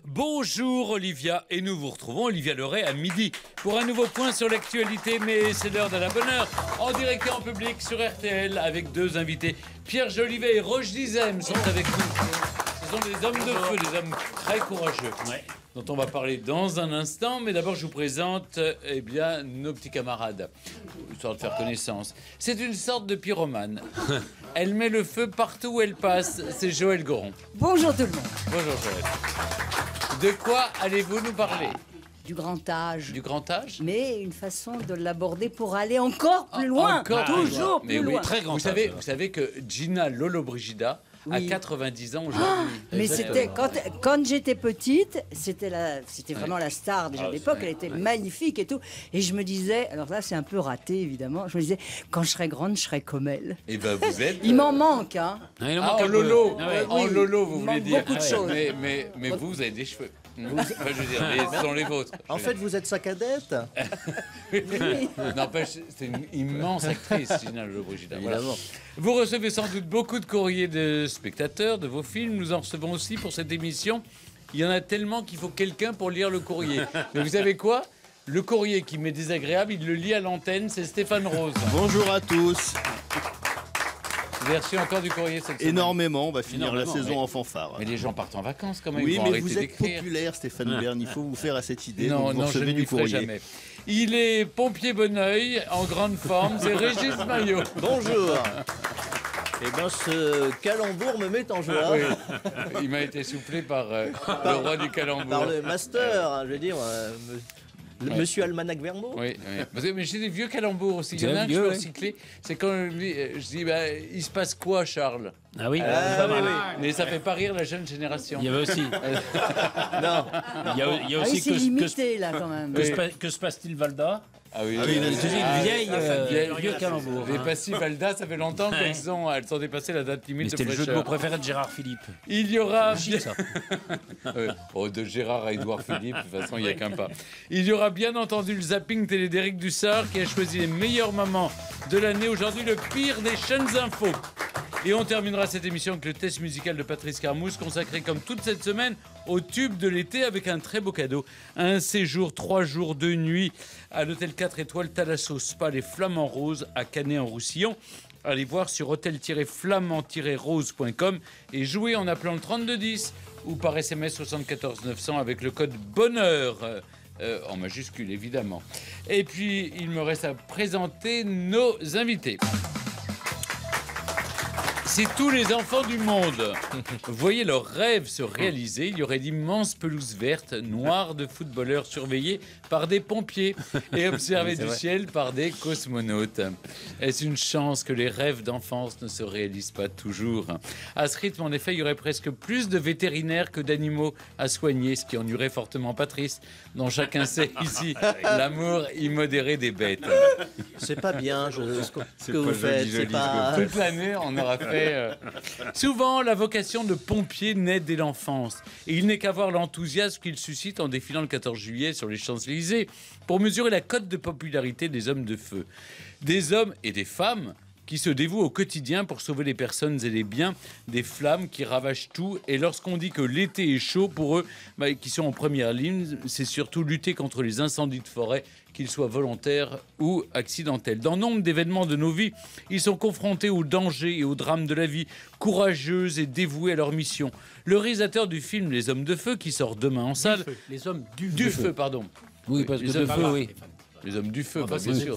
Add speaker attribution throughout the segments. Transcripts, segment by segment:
Speaker 1: Bonjour Olivia, et nous vous retrouvons Olivia Leray à midi pour un nouveau point sur l'actualité, mais c'est l'heure de la bonne heure, en direct et en public sur RTL avec deux invités. Pierre Jolivet et Roche Dizem sont avec nous. Ce sont des hommes de feu, des hommes très courageux, dont on va parler dans un instant. Mais d'abord, je vous présente nos petits camarades, histoire de faire connaissance. C'est une sorte de pyromane. Elle met le feu partout où elle passe. C'est Joël Goron.
Speaker 2: Bonjour tout le monde.
Speaker 1: Bonjour Joël. De quoi allez-vous nous parler?
Speaker 2: Du grand âge.
Speaker 1: Du grand âge?
Speaker 2: Mais une façon de l'aborder pour aller encore plus loin.
Speaker 1: Encore
Speaker 2: toujours
Speaker 1: mais
Speaker 2: plus
Speaker 1: oui,
Speaker 2: loin.
Speaker 1: très grand. Vous savez que Gina Lollobrigida a 90 ans aujourd'hui.
Speaker 2: Mais c'était quand j'étais petite, c'était vraiment la star déjà de l'époque. Elle était magnifique et tout. Et je me disais, alors là c'est un peu raté évidemment. Je me disais, quand je serai grande, je serai comme elle.
Speaker 1: Et ben vous êtes.
Speaker 2: Il m'en manque, hein.
Speaker 1: En Lolo, en Lolo, vous voulez dire.
Speaker 2: Beaucoup de choses.
Speaker 1: Mais vous avez des cheveux. Enfin, je veux dire, mais ce sont les vôtres.
Speaker 3: En fait, vous êtes sa cadette.
Speaker 1: N'empêche, c'est une immense actrice, Gina Lollobrigida. Voilà. Vous recevez sans doute beaucoup de courriers de spectateurs de vos films. Nous en recevons aussi pour cette émission. Il y en a tellement qu'il faut quelqu'un pour lire le courrier. Mais vous savez quoi? Le courrier qui m'est désagréable, il le lit à l'antenne, c'est Stéphane Rose.
Speaker 3: Bonjour à tous.
Speaker 1: Vous avez reçu encore du courrier cette semaine?
Speaker 3: Énormément, on va finir la saison en fanfare.
Speaker 1: Mais les gens partent en vacances quand même.
Speaker 3: Oui,
Speaker 1: ils vont
Speaker 3: mais
Speaker 1: arrêter
Speaker 3: vous êtes
Speaker 1: d'écrire.
Speaker 3: populaire, Stéphane Bern. Il faut vous faire à cette idée.
Speaker 1: Non,
Speaker 3: donc vous
Speaker 1: je ne
Speaker 3: recevez
Speaker 1: lui
Speaker 3: du
Speaker 1: ferai
Speaker 3: courrier.
Speaker 1: jamais. Il est pompier Bonneuil, en grande forme, c'est Régis Maillot.
Speaker 3: Bonjour. Eh bien, ce calembour me met en joie.
Speaker 1: Oui. Il m'a été soufflé par le roi du calembour.
Speaker 3: Par le master, hein, je veux dire, monsieur Almanach Vermo.
Speaker 1: Oui, oui. Mais j'ai des vieux calembours aussi. Il y en a un que je peux recycler. C'est quand je dis, il se passe quoi, Charles?
Speaker 4: Ah oui,
Speaker 1: Mais ça fait pas rire la jeune génération.
Speaker 4: Il y avait aussi.
Speaker 3: Non.
Speaker 4: Il y a aussi
Speaker 2: c'est limité là quand même.
Speaker 4: que se passe-t-il, Valda?
Speaker 1: Ah oui,
Speaker 4: une vieille calembour.
Speaker 1: Les passifs Valda, ça fait longtemps qu'elles sont dépassé la date limite.
Speaker 4: C'était le jeu de mots préféré de Gérard Philippe.
Speaker 1: Il y aura
Speaker 4: ça.
Speaker 1: De Gérard à Édouard Philippe, de toute façon, il n'y a qu'un pas. Il y aura bien entendu le zapping télé d'Éric Dussard qui a choisi les meilleurs moments de l'année. Aujourd'hui, le pire des chaînes infos. Et on terminera cette émission avec le test musical de Patrice Carmouze, consacré comme toute cette semaine au tube de l'été avec un très beau cadeau. Un séjour 3 jours 2 nuits à l'hôtel 4 étoiles Thalasso Spa Les Flamands Roses à Canet-en-Roussillon. Allez voir sur hôtel-flamand-rose.com et jouez en appelant le 3210 ou par SMS 74 900 avec le code BONHEUR. En majuscule évidemment. Et puis il me reste à présenter nos invités. Si tous les enfants du monde voyaient leurs rêves se réaliser, il y aurait d'immenses pelouses vertes, noires de footballeurs surveillés par des pompiers et observés du ciel par des cosmonautes. Est-ce une chance que les rêves d'enfance ne se réalisent pas toujours? À ce rythme, en effet, il y aurait presque plus de vétérinaires que d'animaux à soigner, ce qui ennuierait fortement Patrice, dont chacun sait ici l'amour immodéré des bêtes.
Speaker 3: C'est pas bien ce que vous faites. C'est pas...
Speaker 1: Toute l'année, on aura fait... Souvent, la vocation de pompier naît dès l'enfance. Et il n'est qu'à voir l'enthousiasme qu'il suscite en défilant le 14 juillet sur les Champs-Élysées pour mesurer la cote de popularité des hommes de feu. Des hommes et des femmes qui se dévouent au quotidien pour sauver les personnes et les biens des flammes qui ravagent tout. Et lorsqu'on dit que l'été est chaud, pour eux, qui sont en première ligne, c'est surtout lutter contre les incendies de forêt, qu'ils soient volontaires ou accidentels. Dans nombre d'événements de nos vies, ils sont confrontés aux dangers et aux drames de la vie, courageux et dévoués à leur mission. Le réalisateur du film Les Hommes de Feu, qui sort demain en salle...
Speaker 4: Les hommes
Speaker 1: du feu, pardon.
Speaker 4: Oui, parce que
Speaker 1: Les
Speaker 4: de
Speaker 1: hommes
Speaker 4: feu, oui.
Speaker 1: Les Hommes du Feu, c'est sûr.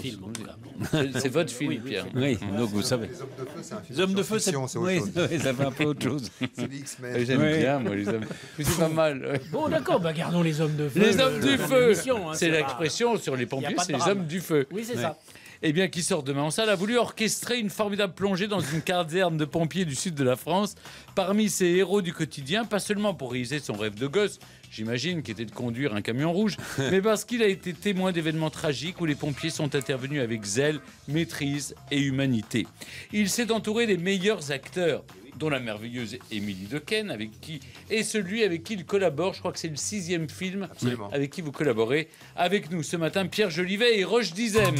Speaker 1: C'est votre film, Pierre.
Speaker 4: Oui, donc vous savez.
Speaker 5: Les Hommes de Feu, c'est un film de science-fiction, c'est autre chose.
Speaker 4: Ça fait un peu autre chose.
Speaker 5: C'est les X-Men.
Speaker 1: J'aime bien, moi, les hommes. Mais c'est pas mal.
Speaker 4: Bon, d'accord, gardons les Hommes de Feu.
Speaker 1: Les Hommes du Feu, c'est l'expression sur les pompiers, c'est les Hommes du Feu.
Speaker 4: Oui, c'est ça.
Speaker 1: Eh bien, qui sort demain en salle, a voulu orchestrer une formidable plongée dans une caserne de pompiers du sud de la France. Parmi ses héros du quotidien, pas seulement pour réaliser son rêve de gosse, j'imagine, qui était de conduire un camion rouge, mais parce qu'il a été témoin d'événements tragiques où les pompiers sont intervenus avec zèle, maîtrise et humanité. Il s'est entouré des meilleurs acteurs, dont la merveilleuse Émilie Dequesne, et celui avec qui il collabore. Je crois que c'est le 6e film avec qui vous collaborez. Avec nous ce matin, Pierre Jolivet et Roche Dizem.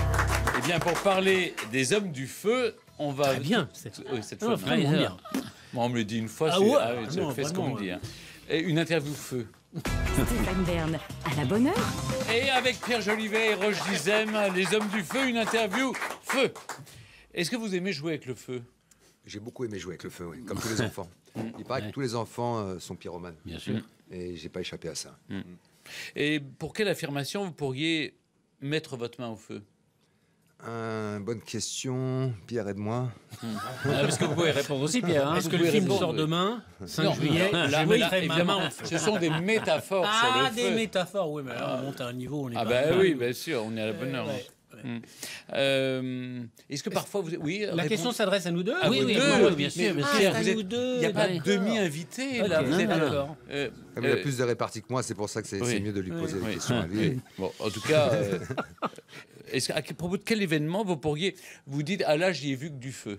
Speaker 1: Eh bien, pour parler des Hommes du Feu, on va...
Speaker 4: Très bien.
Speaker 1: Cette fois,
Speaker 4: vraiment bien.
Speaker 1: Moi, on me le dit une fois,
Speaker 4: Ah
Speaker 1: c'est
Speaker 4: ouais
Speaker 1: je
Speaker 4: non,
Speaker 1: fais ce qu'on
Speaker 4: vraiment,
Speaker 1: me dit. Hein. Et une interview feu.
Speaker 6: Stéphane Bern, à la bonne heure.
Speaker 1: Et avec Pierre Jolivet et Roche Dizem, les hommes du feu, une interview feu. Est-ce que vous aimez jouer avec le feu?
Speaker 5: J'ai beaucoup aimé jouer avec le feu, oui, comme tous les enfants. Il paraît que tous les enfants sont pyromanes.
Speaker 4: Bien sûr.
Speaker 5: Et j'ai pas échappé à ça.
Speaker 1: Et pour quelle affirmation vous pourriez mettre votre main au feu?
Speaker 5: Bonne question. Pierre, aide-moi.
Speaker 4: Parce que vous pouvez répondre aussi, Pierre. Hein,
Speaker 1: Est-ce
Speaker 4: que
Speaker 1: que
Speaker 4: le
Speaker 1: le
Speaker 4: film
Speaker 1: film
Speaker 4: sort demain, 5 juillet.
Speaker 1: Là,
Speaker 4: Je
Speaker 1: mais là,
Speaker 4: mettrai ma
Speaker 1: évidemment,
Speaker 4: main au feu.
Speaker 1: ce sont des métaphores sur le
Speaker 4: Ah,
Speaker 1: feu.
Speaker 4: des métaphores, oui, mais là, on monte à un niveau où on est
Speaker 1: Ah
Speaker 4: pas...
Speaker 1: ben oui, bien sûr, on est à la bonne heure.
Speaker 4: ouais.
Speaker 1: Est-ce que parfois vous... Oui,
Speaker 4: La question s'adresse à nous deux?
Speaker 1: à
Speaker 4: Oui,
Speaker 1: vous
Speaker 4: oui,
Speaker 1: deux.
Speaker 4: oui, bien
Speaker 1: Mais
Speaker 4: sûr, bien
Speaker 1: Pierre,
Speaker 4: sûr.
Speaker 1: vous êtes-
Speaker 4: nous deux.
Speaker 1: Il n'y a pas de
Speaker 4: d'accord.
Speaker 1: demi-invité, là.
Speaker 4: Ok,
Speaker 1: Vous êtes-
Speaker 4: d'accord.
Speaker 5: Comme il a plus de réparties que moi, c'est pour ça que c'est
Speaker 1: oui.
Speaker 5: mieux de lui poser
Speaker 1: Oui.
Speaker 5: des questions à lui.
Speaker 1: Bon, en tout cas, à propos de quel événement vous pourriez vous dire, ah là, j'y ai vu que du feu?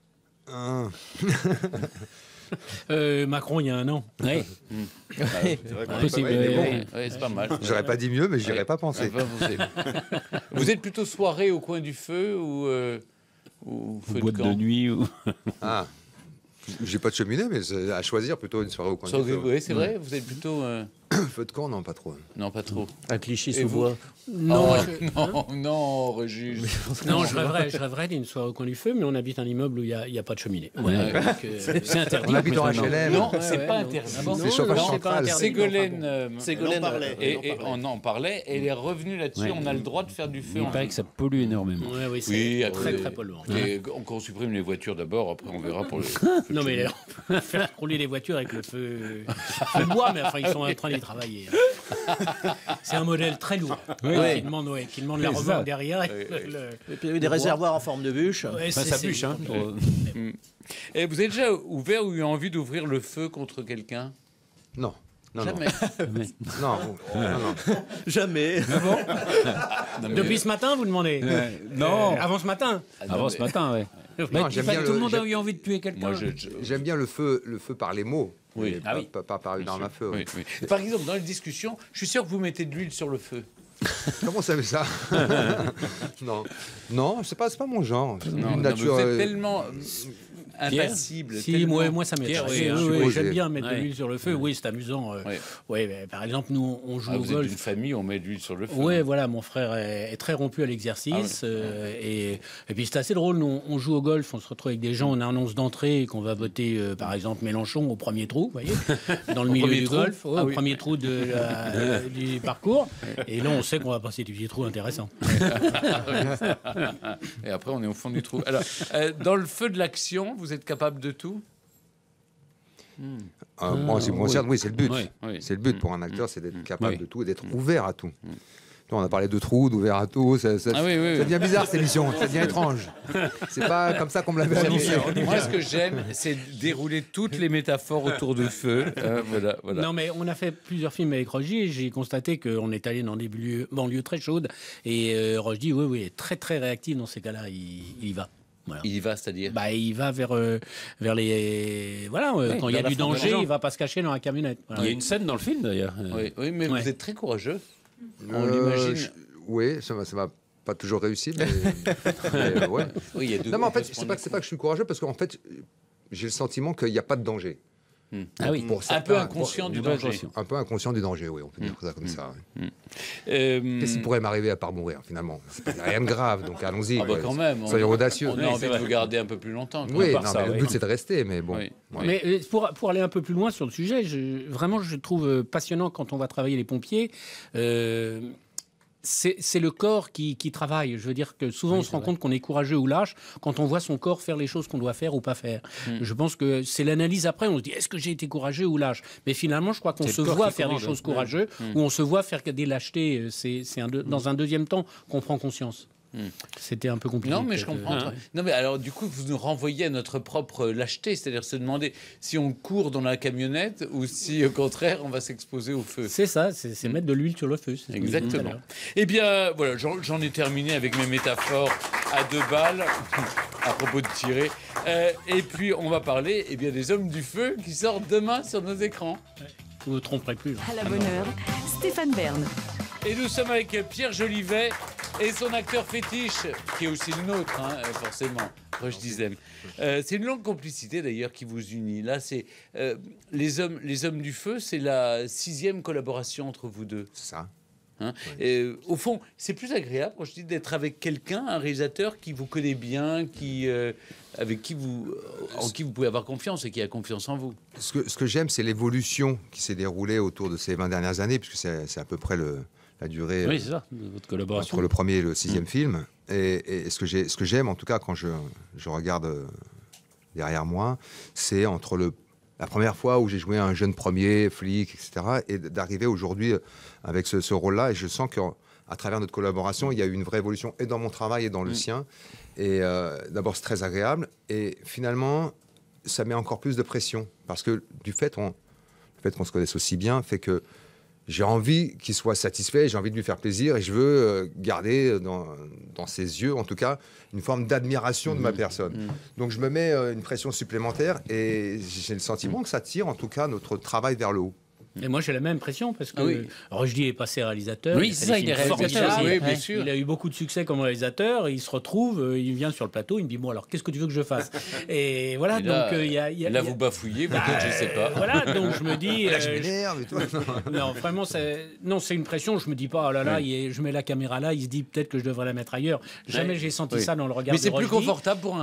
Speaker 4: Macron, il y a un an. Oui.
Speaker 5: Possible, mais bon.
Speaker 1: Oui, c'est pas mal.
Speaker 5: J'aurais pas dit mieux, mais j'y aurais pas pensé.
Speaker 1: Vous êtes plutôt soirée au coin du feu ou feu
Speaker 4: Boîte
Speaker 1: de
Speaker 4: de
Speaker 1: camp?
Speaker 4: nuit ou...
Speaker 5: Ah, j'ai pas de cheminée, mais c'est à choisir plutôt une soirée au coin du feu.
Speaker 1: Oui, c'est vrai. Vous êtes plutôt
Speaker 5: Feu de camp, non, pas trop.
Speaker 1: non, pas trop.
Speaker 3: À Clichy
Speaker 1: Et
Speaker 3: sous
Speaker 1: vous
Speaker 3: bois.
Speaker 4: Non,
Speaker 1: Non, Régis.
Speaker 4: non, je rêverais d'une soirée au coin du feu, mais on habite un immeuble où il n'y a pas de cheminée. Voilà, donc, c'est interdit.
Speaker 5: On habite en
Speaker 4: maintenant.
Speaker 5: HLM.
Speaker 1: Non, c'est
Speaker 4: ouais,
Speaker 1: pas
Speaker 4: non.
Speaker 1: interdit.
Speaker 4: Ah bon
Speaker 5: C'est
Speaker 4: Non,
Speaker 5: chauffage
Speaker 4: non, c'est pas
Speaker 5: central.
Speaker 4: interdit.
Speaker 1: Ségolène,
Speaker 3: Ségolène parlait.
Speaker 1: et on en parlait, et elle est revenue là-dessus.
Speaker 4: Ouais.
Speaker 1: On a le droit de faire du feu.
Speaker 4: Il paraît que ça pollue énormément.
Speaker 1: Bah,
Speaker 4: Ouais, oui, c'est
Speaker 1: Oui,
Speaker 4: très
Speaker 1: attendez.
Speaker 4: très polluant.
Speaker 1: Et qu'on supprime les voitures d'abord, après on verra pour les.
Speaker 4: Non mais on peut faire rouler les voitures avec le feu de bois, mais enfin ils sont en train d'y travailler. C'est un modèle très lourd qui demande la
Speaker 1: ça.
Speaker 4: remorque derrière. Et
Speaker 3: Et puis il y a eu des réservoirs en forme de bûche.
Speaker 4: Ouais,
Speaker 7: Enfin, ça bûche, hein.
Speaker 1: Et vous avez déjà ouvert ou eu envie d'ouvrir le feu contre quelqu'un?
Speaker 5: Non. Non,
Speaker 1: Jamais.
Speaker 5: non. Non.
Speaker 3: Jamais.
Speaker 4: Depuis ce matin, vous demandez
Speaker 7: Non.
Speaker 4: Avant ce matin.
Speaker 7: Avant ce matin, ouais.
Speaker 5: Non, j'aime bien
Speaker 7: Tout le monde a
Speaker 5: j'aime-
Speaker 7: eu envie de tuer quelqu'un.
Speaker 1: Moi,
Speaker 5: J'aime bien le feu par les mots.
Speaker 1: Oui.
Speaker 5: mais
Speaker 1: Ah
Speaker 5: pas,
Speaker 1: oui.
Speaker 5: pas par une arme à feu.
Speaker 1: Oui, oui. Et par exemple, dans les discussions, je suis sûr que vous mettez de l'huile sur le feu.
Speaker 5: Comment ça fait ça? Non. Non, c'est pas mon genre. C'est
Speaker 1: Non,
Speaker 5: une
Speaker 1: non,
Speaker 5: nature.
Speaker 1: vous êtes tellement impassible.
Speaker 4: Si,
Speaker 1: tellement-
Speaker 4: moi ça m'est
Speaker 1: Pierre,
Speaker 4: arrivé.
Speaker 1: oui,
Speaker 4: Oui,
Speaker 5: je
Speaker 4: oui,
Speaker 5: suppose,
Speaker 4: j'aime
Speaker 5: oui.
Speaker 4: bien mettre de
Speaker 1: Ouais.
Speaker 4: l'huile sur le feu. Oui, c'est amusant.
Speaker 1: Ouais.
Speaker 4: Ouais, mais par exemple, nous on joue
Speaker 1: Ah,
Speaker 4: au
Speaker 1: vous êtes
Speaker 4: golf.
Speaker 1: d'une famille, on met de l'huile sur le feu.
Speaker 4: Ouais, voilà, mon frère est très rompu à l'exercice. Et puis c'est assez drôle, nous, on joue au golf, on se retrouve avec des gens, on annonce d'entrée qu'on va voter, par exemple, Mélenchon au premier trou, vous voyez, dans le milieu
Speaker 1: premier
Speaker 4: du
Speaker 1: trou
Speaker 4: golf, ouais,
Speaker 1: Ah
Speaker 4: au
Speaker 1: oui.
Speaker 4: premier trou du parcours. Et là, on sait qu'on va passer du petit trou intéressant.
Speaker 1: Et après, on est au fond du trou. Alors, dans le feu de l'action, vous êtes capable de tout?
Speaker 5: Moi, c'est mon concerne, oui, c'est le but.
Speaker 1: Oui, oui.
Speaker 5: C'est le but pour un acteur, c'est d'être capable
Speaker 1: Oui.
Speaker 5: de tout et d'être ouvert à tout. On a parlé de trous, d'ouvert à tout. Ça
Speaker 1: Ah oui, oui,
Speaker 5: ça
Speaker 1: oui.
Speaker 5: devient bizarre cette émission. Ça devient étrange. C'est pas comme ça qu'on me l'avait annoncé.
Speaker 1: Moi, ce que j'aime, c'est dérouler toutes les métaphores autour du feu. Voilà.
Speaker 4: Non, mais on a fait plusieurs films avec Roger et j'ai constaté qu'on est allé dans des banlieues très chaudes. Et Roger dit, oui, est très très réactif dans ces cas-là, il y va. Voilà.
Speaker 1: Il y va, c'est-à-dire
Speaker 4: Bah, il va vers les... Voilà, quand il y a
Speaker 1: vers la
Speaker 4: du
Speaker 1: front
Speaker 4: danger,
Speaker 1: d'argent.
Speaker 4: il va pas se cacher dans la camionnette. Voilà.
Speaker 7: Il y a une scène dans le film d'ailleurs.
Speaker 1: Oui, mais
Speaker 4: Ouais.
Speaker 1: vous êtes très courageux. On l'imagine.
Speaker 5: Oui, ça va pas toujours réussi, mais ouais.
Speaker 1: Oui, il y a deux.
Speaker 5: Non, mais en
Speaker 1: on peut
Speaker 5: fait,
Speaker 1: se
Speaker 5: c'est
Speaker 1: prendre
Speaker 5: pas que je suis courageux, parce qu'en fait, j'ai le sentiment qu'il n'y a pas de danger.
Speaker 4: Ah oui.
Speaker 5: Pour
Speaker 1: un
Speaker 5: certains,
Speaker 1: peu inconscient du danger.
Speaker 5: Un peu inconscient du danger, oui, on peut dire ça comme ça. oui.
Speaker 1: Euh,
Speaker 5: Qu'est-ce qui pourrait m'arriver à part mourir, finalement? C'est pas rien de grave, donc allons-y.
Speaker 1: Ah bah
Speaker 5: quoi.
Speaker 1: quand même.
Speaker 5: Soyons audacieux.
Speaker 1: On a envie de vous garder un peu plus longtemps. quand
Speaker 5: Oui,
Speaker 1: même.
Speaker 5: non,
Speaker 7: part ça,
Speaker 5: mais le
Speaker 7: oui.
Speaker 5: but c'est de rester, mais bon.
Speaker 1: Oui.
Speaker 5: Ouais.
Speaker 4: Mais pour aller un peu plus loin sur le sujet, vraiment, je trouve passionnant quand on va travailler les pompiers. C'est le corps qui travaille. Je veux dire que souvent on se rend compte qu'on est courageux ou lâche quand on voit son corps faire les choses qu'on doit faire ou pas faire. Je pense que c'est l'analyse après. On se dit est-ce que j'ai été courageux ou lâche? Mais finalement, je crois qu'on
Speaker 7: C'est
Speaker 4: se
Speaker 7: le corps
Speaker 4: voit
Speaker 7: qui
Speaker 4: faire des
Speaker 7: commande.
Speaker 4: choses courageux ou on se voit faire des lâchetés. C'est dans un deuxième temps qu'on prend conscience. C'était un peu compliqué.
Speaker 1: Non, mais je
Speaker 4: peut-être.
Speaker 1: comprends. Non, mais alors, du coup, vous nous renvoyez à notre propre lâcheté, c'est-à-dire se demander si on court dans la camionnette ou si, au contraire, on va s'exposer au feu.
Speaker 4: C'est ça, c'est mettre de l'huile sur le feu. c'est ce qu'on disait tout à
Speaker 1: Exactement.
Speaker 4: l'heure.
Speaker 1: Eh bien, voilà, j'en ai terminé avec mes métaphores à 2 balles à propos de tirer. Et puis, on va parler des hommes du feu qui sortent demain sur nos écrans.
Speaker 4: Vous ne vous tromperez plus. là.
Speaker 6: À la bonne heure, Stéphane Bern.
Speaker 1: Et nous sommes avec Pierre Jolivet et son acteur fétiche, qui est aussi le nôtre, hein, forcément, proche d'Izem. C'est une longue complicité d'ailleurs qui vous unit. Là, c'est les hommes du feu, c'est la 6e collaboration entre vous deux.
Speaker 5: C'est ça.
Speaker 1: Hein, au fond, c'est plus agréable, quand je dis, d'être avec quelqu'un, un réalisateur qui vous connaît bien, avec qui en qui vous pouvez avoir confiance et qui a confiance en vous.
Speaker 5: Ce que j'aime, c'est l'évolution qui s'est déroulée autour de ces 20 dernières années, puisque c'est à peu près la durée
Speaker 7: Oui, c'est ça, de votre collaboration.
Speaker 5: entre le premier et le 6e film. Et ce que j'aime, en tout cas, quand je regarde derrière moi, c'est entre la première fois où j'ai joué un jeune premier flic, etc., et d'arriver aujourd'hui avec ce rôle-là. Et je sens qu'à travers notre collaboration, il y a eu une vraie évolution et dans mon travail et dans le sien. Et d'abord, c'est très agréable. Et finalement, ça met encore plus de pression. Parce que le fait qu'on se connaisse aussi bien fait que j'ai envie qu'il soit satisfait, j'ai envie de lui faire plaisir et je veux garder dans ses yeux, en tout cas, une forme d'admiration de ma personne. Donc je me mets une pression supplémentaire et j'ai le sentiment que ça tire, en tout cas, notre travail vers le haut.
Speaker 4: Et moi, j'ai la même impression parce que
Speaker 1: oui.
Speaker 4: Rushdie est passé réalisateur.
Speaker 7: Oui, c'est ça, il est réalisateur.
Speaker 1: Oui, bien sûr.
Speaker 4: Il a eu beaucoup de succès comme réalisateur. Il se retrouve, il vient sur le plateau, il me dit bon alors qu'est-ce que tu veux que je fasse? Et voilà,
Speaker 1: Et là,
Speaker 4: donc il y a.
Speaker 1: Là, vous bafouillez, vous dites, je sais pas.
Speaker 4: Voilà, donc je me dis.
Speaker 5: Là, je m'énerve et tout.
Speaker 4: Non, vraiment, c'est une pression. Je me dis pas, oh là là, je mets la caméra là, il se dit peut-être que je devrais la mettre ailleurs. Jamais j'ai senti ça dans le regard
Speaker 1: Mais
Speaker 4: de
Speaker 1: c'est plus
Speaker 4: Rushdie.
Speaker 1: confortable pour un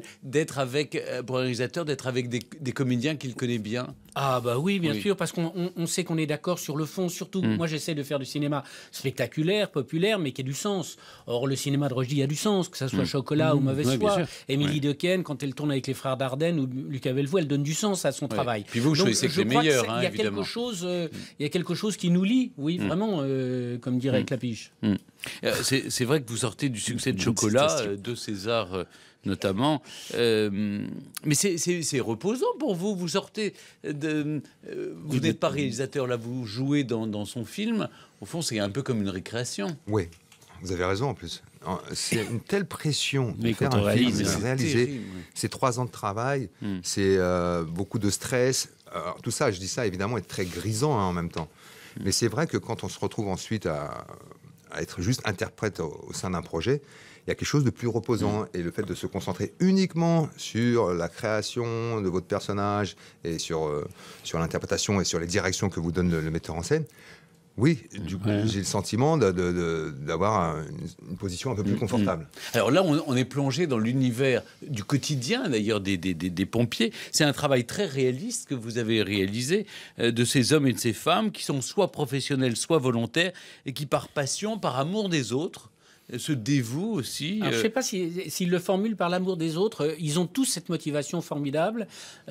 Speaker 1: pour un réalisateur d'être avec des comédiens qu'il connaît bien.
Speaker 4: Ah bah oui, bien
Speaker 1: Oui.
Speaker 4: sûr, parce qu'on sait qu'on est d'accord sur le fond. Surtout, moi j'essaie de faire du cinéma spectaculaire, populaire, mais qui ait du sens. Or, le cinéma de Rushdie a du sens, que ça soit Chocolat ou Mauvaise
Speaker 7: Ouais, bien
Speaker 4: foi.
Speaker 7: sûr.
Speaker 4: Émilie Dequesne, quand elle tourne avec les frères Dardenne ou Lucas Bellevaux, elle donne du sens à son travail.
Speaker 1: Puis vous choisissez que les
Speaker 4: crois
Speaker 1: meilleurs,
Speaker 4: il y a
Speaker 1: évidemment.
Speaker 4: il y a quelque chose qui nous lie, oui, vraiment, comme dirait Clapiche.
Speaker 1: C'est vrai que vous sortez du succès de Chocolat, de César notamment, mais c'est reposant pour vous. Vous sortez vous n'êtes pas réalisateur, là, vous jouez dans son film. Au fond, c'est un peu comme une récréation.
Speaker 5: Oui, vous avez raison en plus. C'est une telle pression de
Speaker 7: Mais
Speaker 5: faire
Speaker 7: quand on
Speaker 5: un film,
Speaker 7: réalise,
Speaker 5: de
Speaker 7: c'est
Speaker 5: réaliser.
Speaker 1: terrible, oui.
Speaker 5: C'est 3 ans de travail, c'est beaucoup de stress. Alors, tout ça, je dis ça évidemment, est très grisant en même temps. Mais c'est vrai que quand on se retrouve ensuite à être juste interprète au sein d'un projet, il y a quelque chose de plus reposant. Et le fait de se concentrer uniquement sur la création de votre personnage et sur l'interprétation et sur les directions que vous donne le metteur en scène, oui, du coup, j'ai le sentiment d'avoir une position un peu plus confortable.
Speaker 1: Alors là, on est plongé dans l'univers du quotidien, d'ailleurs, des pompiers. C'est un travail très réaliste que vous avez réalisé de ces hommes et de ces femmes qui sont soit professionnels, soit volontaires, et qui, par passion, par amour des autres, se dévouent aussi.
Speaker 4: Alors, je ne sais pas s'ils le formulent par l'amour des autres. Ils ont tous cette motivation formidable,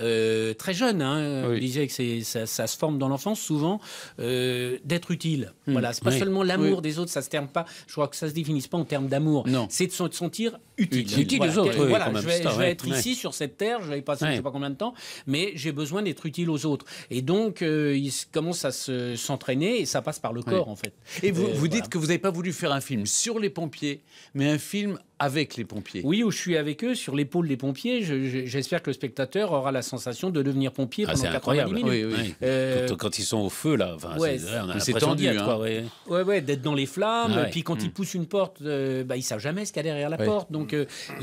Speaker 4: très jeune. Hein,
Speaker 1: Oui.
Speaker 4: On disait que ça se forme dans l'enfance souvent, d'être utile. Voilà, c'est pas
Speaker 1: Oui.
Speaker 4: seulement l'amour
Speaker 1: Oui.
Speaker 4: des autres. Ça se terme pas. Je crois que ça se définisse pas en termes d'amour.
Speaker 1: Non.
Speaker 4: C'est de se sentir utile.
Speaker 7: Utile aux autres, oui,
Speaker 4: Voilà,
Speaker 7: quand même,
Speaker 4: je
Speaker 7: c'est ça,
Speaker 4: vais
Speaker 7: ouais.
Speaker 4: être ici sur cette terre. Je vais y passer
Speaker 7: Ouais.
Speaker 4: je sais pas combien de temps, mais j'ai besoin d'être utile aux autres. Et donc ils commencent à s'entraîner et ça passe par le corps en fait.
Speaker 1: Et vous
Speaker 4: Voilà.
Speaker 1: dites que vous n'avez pas voulu faire un film sur les pompiers, mais un film avec les pompiers.
Speaker 4: Oui, où je suis avec eux sur l'épaule des pompiers. J'espère que le spectateur aura la sensation de devenir pompier pendant
Speaker 7: c'est
Speaker 4: 90
Speaker 7: incroyable.
Speaker 4: minutes.
Speaker 1: Oui, oui.
Speaker 7: Quand ils sont au feu, là, enfin,
Speaker 4: Ouais,
Speaker 7: on a
Speaker 1: c'est
Speaker 7: l'impression
Speaker 1: tendu,
Speaker 7: d'y être,
Speaker 1: hein.
Speaker 7: quoi, ouais.
Speaker 4: Ouais, d'être dans les flammes.
Speaker 7: Ah ouais.
Speaker 4: Puis quand ils poussent une porte, ils savent jamais ce qu'il y a derrière la porte. Donc